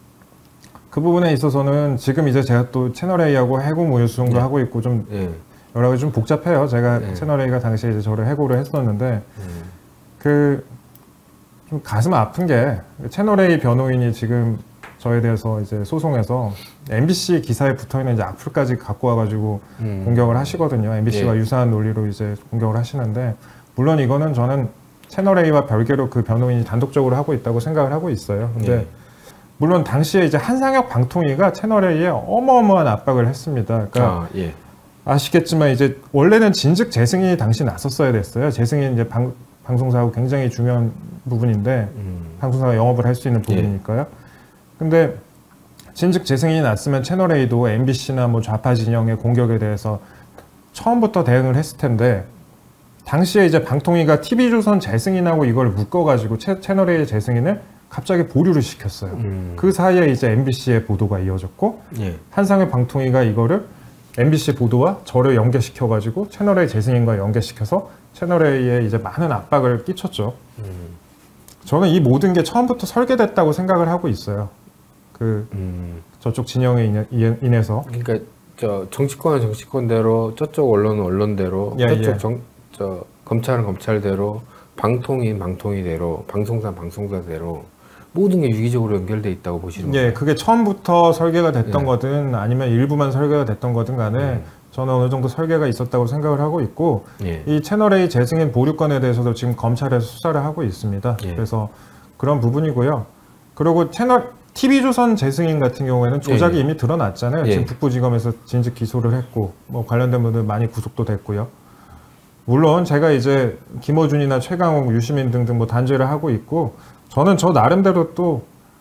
그 부분에 있어서는 지금 이제 제가 또 채널A하고 해고 무효 수송도 네. 하고 있고 좀 예. 여러 가지 좀 복잡해요. 제가 네. 채널A가 당시에 이제 저를 해고를 했었는데 음. 그 좀 가슴 아픈 게 채널A 변호인이 지금 저에 대해서 이제 소송에서 엠비씨 기사에 붙어 있는 이제 악플까지 갖고 와가지고 음. 공격을 하시거든요. 엠비씨와 예. 유사한 논리로 이제 공격을 하시는데 물론 이거는 저는 채널A와 별개로 그 변호인이 단독적으로 하고 있다고 생각을 하고 있어요. 근데 예. 물론 당시에 이제 한상혁 방통위가 채널A에 어마어마한 압박을 했습니다. 그러니까 아, 예. 아시겠지만 이제 원래는 진즉 재승인이 당시 났었어야 됐어요. 재승인 이제 방, 방송사하고 굉장히 중요한 부분인데 음. 방송사가 영업을 할 수 있는 부분이니까요. 근데 진즉 재승인이 났으면 채널A도 엠비씨나 뭐 좌파 진영의 공격에 대해서 처음부터 대응을 했을 텐데 당시에 이제 방통위가 티비조선 재승인하고 이걸 묶어가지고 채, 채널A의 재승인을 갑자기 보류를 시켰어요. 음. 그 사이에 이제 엠비씨의 보도가 이어졌고 예. 한상의 방통위가 이거를 엠비씨 보도와 저를 연계시켜가지고 채널A 재승인과 연계시켜서 채널A에 이제 많은 압박을 끼쳤죠. 음. 저는 이 모든 게 처음부터 설계됐다고 생각을 하고 있어요. 그 음. 저쪽 진영에 인해, 인해서. 그러니까 저 정치권은 정치권대로, 저쪽 언론은 언론대로, 예, 저쪽 예. 정, 저 검찰은 검찰대로, 방통위는 방통위대로, 방송사는 방송사대로 모든 게 유기적으로 연결돼 있다고 보시는 거예요? 예, 그게 처음부터 설계가 됐던 예. 거든 아니면 일부만 설계가 됐던 거든 간에 음. 저는 어느 정도 설계가 있었다고 생각을 하고 있고 예. 이 채널A 재승인 보류건에 대해서도 지금 검찰에서 수사를 하고 있습니다. 예. 그래서 그런 부분이고요. 그리고 채널 티비조선 재승인 같은 경우에는 조작이 예. 이미 드러났잖아요. 예. 지금 북부지검에서 진즉 기소를 했고 뭐 관련된 분들 많이 구속도 됐고요. 물론 제가 이제 김어준이나 최강욱, 유시민 등등 뭐 단죄를 하고 있고 저는 저 나름대로 또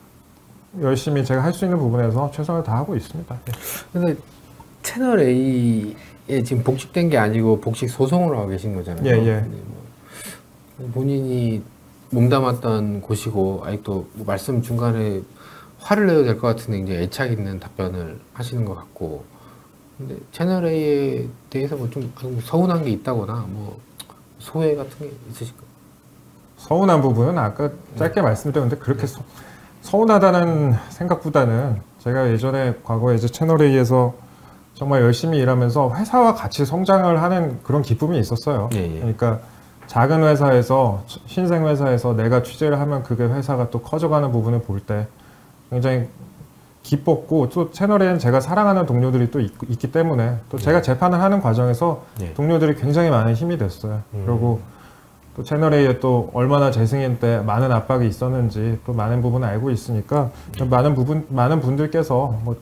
열심히 제가 할 수 있는 부분에서 최선을 다하고 있습니다. 예. 근데 채널 A에 지금 복직된 게 아니고 복직 소송을 하고 계신 거잖아요. 예, 예. 근데 뭐 본인이 몸담았던 곳이고 아직도 뭐 말씀 중간에 화를 내야 될 것 같은데 이제 애착 있는 답변을 하시는 것 같고. 근데 채널 A에 대해서 뭐 좀 서운한 게 있다거나 뭐 소회 같은 게 있으실까요? 서운한 부분은 아까 짧게 말씀드렸는데 그렇게 서, 서운하다는 생각보다는 제가 예전에 과거에 이제 채널A에서 정말 열심히 일하면서 회사와 같이 성장을 하는 그런 기쁨이 있었어요. 예, 예. 그러니까 작은 회사에서 신생 회사에서 내가 취재를 하면 그게 회사가 또 커져가는 부분을 볼 때 굉장히 기뻤고 또 채널에는 제가 사랑하는 동료들이 또 있, 있기 때문에 또 제가 재판을 하는 과정에서 예. 동료들이 굉장히 많은 힘이 됐어요. 음. 그리고 또 채널A에 또 얼마나 재승인 때 많은 압박이 있었는지 또 많은 부분을 알고 있으니까 많은 부분 많은 분들께서 뭐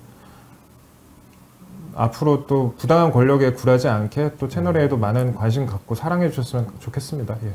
앞으로 또 부당한 권력에 굴하지 않게 또 채널A에도 많은 관심 갖고 사랑해 주셨으면 좋겠습니다. 예.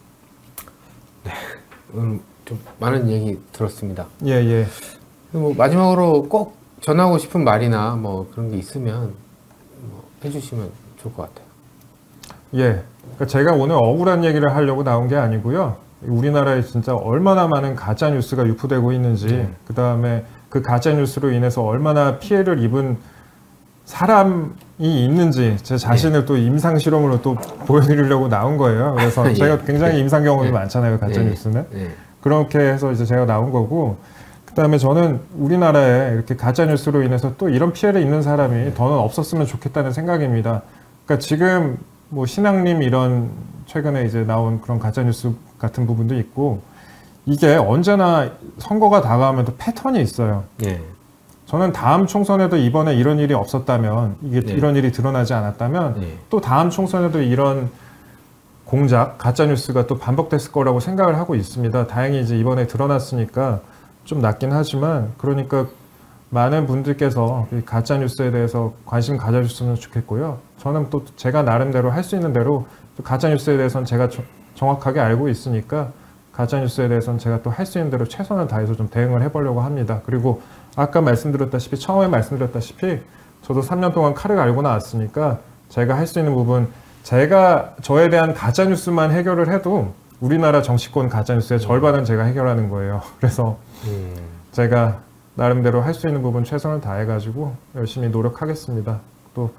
오늘 좀 많은 얘기 들었습니다. 예, 예. 뭐 마지막으로 꼭 전하고 싶은 말이나 뭐 그런 게 있으면 뭐 해주시면 좋을 것 같아요. 예. 그러니까 제가 오늘 억울한 얘기를 하려고 나온 게 아니고요. 우리나라에 진짜 얼마나 많은 가짜 뉴스가 유포되고 있는지, 네. 그 다음에 그 가짜 뉴스로 인해서 얼마나 피해를 입은 사람이 있는지 제 자신을 또 임상 실험으로 또 보여드리려고 나온 거예요. 그래서 예. 제가 굉장히 임상 경험이 예. 많잖아요, 가짜 예. 뉴스는. 예. 그렇게 해서 이제 제가 나온 거고, 그 다음에 저는 우리나라에 이렇게 가짜 뉴스로 인해서 또 이런 피해를 입는 사람이 더는 없었으면 좋겠다는 생각입니다. 그러니까 지금 뭐 신앙림 이런 최근에 이제 나온 그런 가짜 뉴스 같은 부분도 있고, 이게 언제나 선거가 다가오면 또 패턴이 있어요. 예. 저는 다음 총선에도 이번에 이런 일이 없었다면, 이게 네. 이런 일이 드러나지 않았다면, 네. 또 다음 총선에도 이런 공작, 가짜뉴스가 또 반복됐을 거라고 생각을 하고 있습니다. 다행히 이제 이번에 드러났으니까 좀 낫긴 하지만, 그러니까 많은 분들께서 이 가짜뉴스에 대해서 관심 가져주셨으면 좋겠고요. 저는 또 제가 나름대로 할 수 있는 대로 또 가짜뉴스에 대해서는 제가 저, 정확하게 알고 있으니까 가짜뉴스에 대해서는 제가 또 할 수 있는 대로 최선을 다해서 좀 대응을 해보려고 합니다. 그리고 아까 말씀드렸다시피, 처음에 말씀드렸다시피 저도 삼 년 동안 칼을 갈고 나왔으니까 제가 할 수 있는 부분, 제가 저에 대한 가짜뉴스만 해결을 해도 우리나라 정치권 가짜뉴스의 절반은 제가 해결하는 거예요. 그래서 음. 제가 나름대로 할 수 있는 부분 최선을 다해가지고 열심히 노력하겠습니다. 또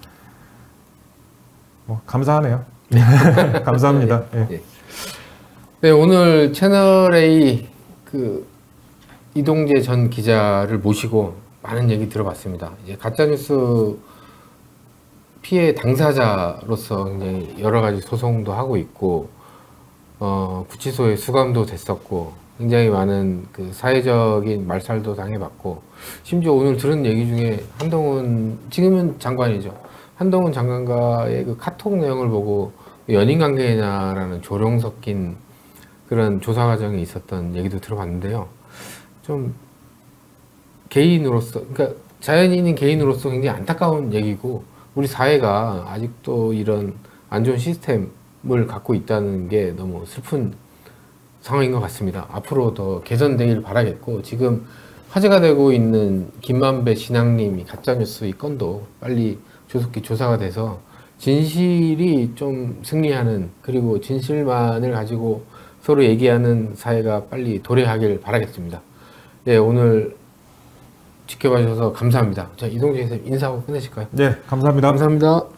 뭐 감사하네요. 감사합니다. 예. 예. 네, 오늘 채널A 그 이동재 전 기자를 모시고 많은 얘기 들어봤습니다. 이제 가짜뉴스 피해 당사자로서 굉장히 여러 가지 소송도 하고 있고, 어, 구치소에 수감도 됐었고, 굉장히 많은 그 사회적인 말살도 당해봤고, 심지어 오늘 들은 얘기 중에 한동훈, 지금은 장관이죠. 한동훈 장관과의 그 카톡 내용을 보고 연인 관계냐라는 조롱 섞인 그런 조사 과정이 있었던 얘기도 들어봤는데요. 좀 개인으로서, 그러니까 자연인인 개인으로서 굉장히 안타까운 얘기고, 우리 사회가 아직도 이런 안 좋은 시스템을 갖고 있다는 게 너무 슬픈 상황인 것 같습니다. 앞으로 더 개선되길 바라겠고, 지금 화제가 되고 있는 김만배 신앙님이 가짜뉴스 이 건도 빨리 조속히 조사가 돼서 진실이 좀 승리하는, 그리고 진실만을 가지고 서로 얘기하는 사회가 빨리 도래하길 바라겠습니다. 네, 오늘 지켜봐 주셔서 감사합니다. 자, 이동재 선생님 인사하고 끝내실까요? 네, 감사합니다. 감사합니다.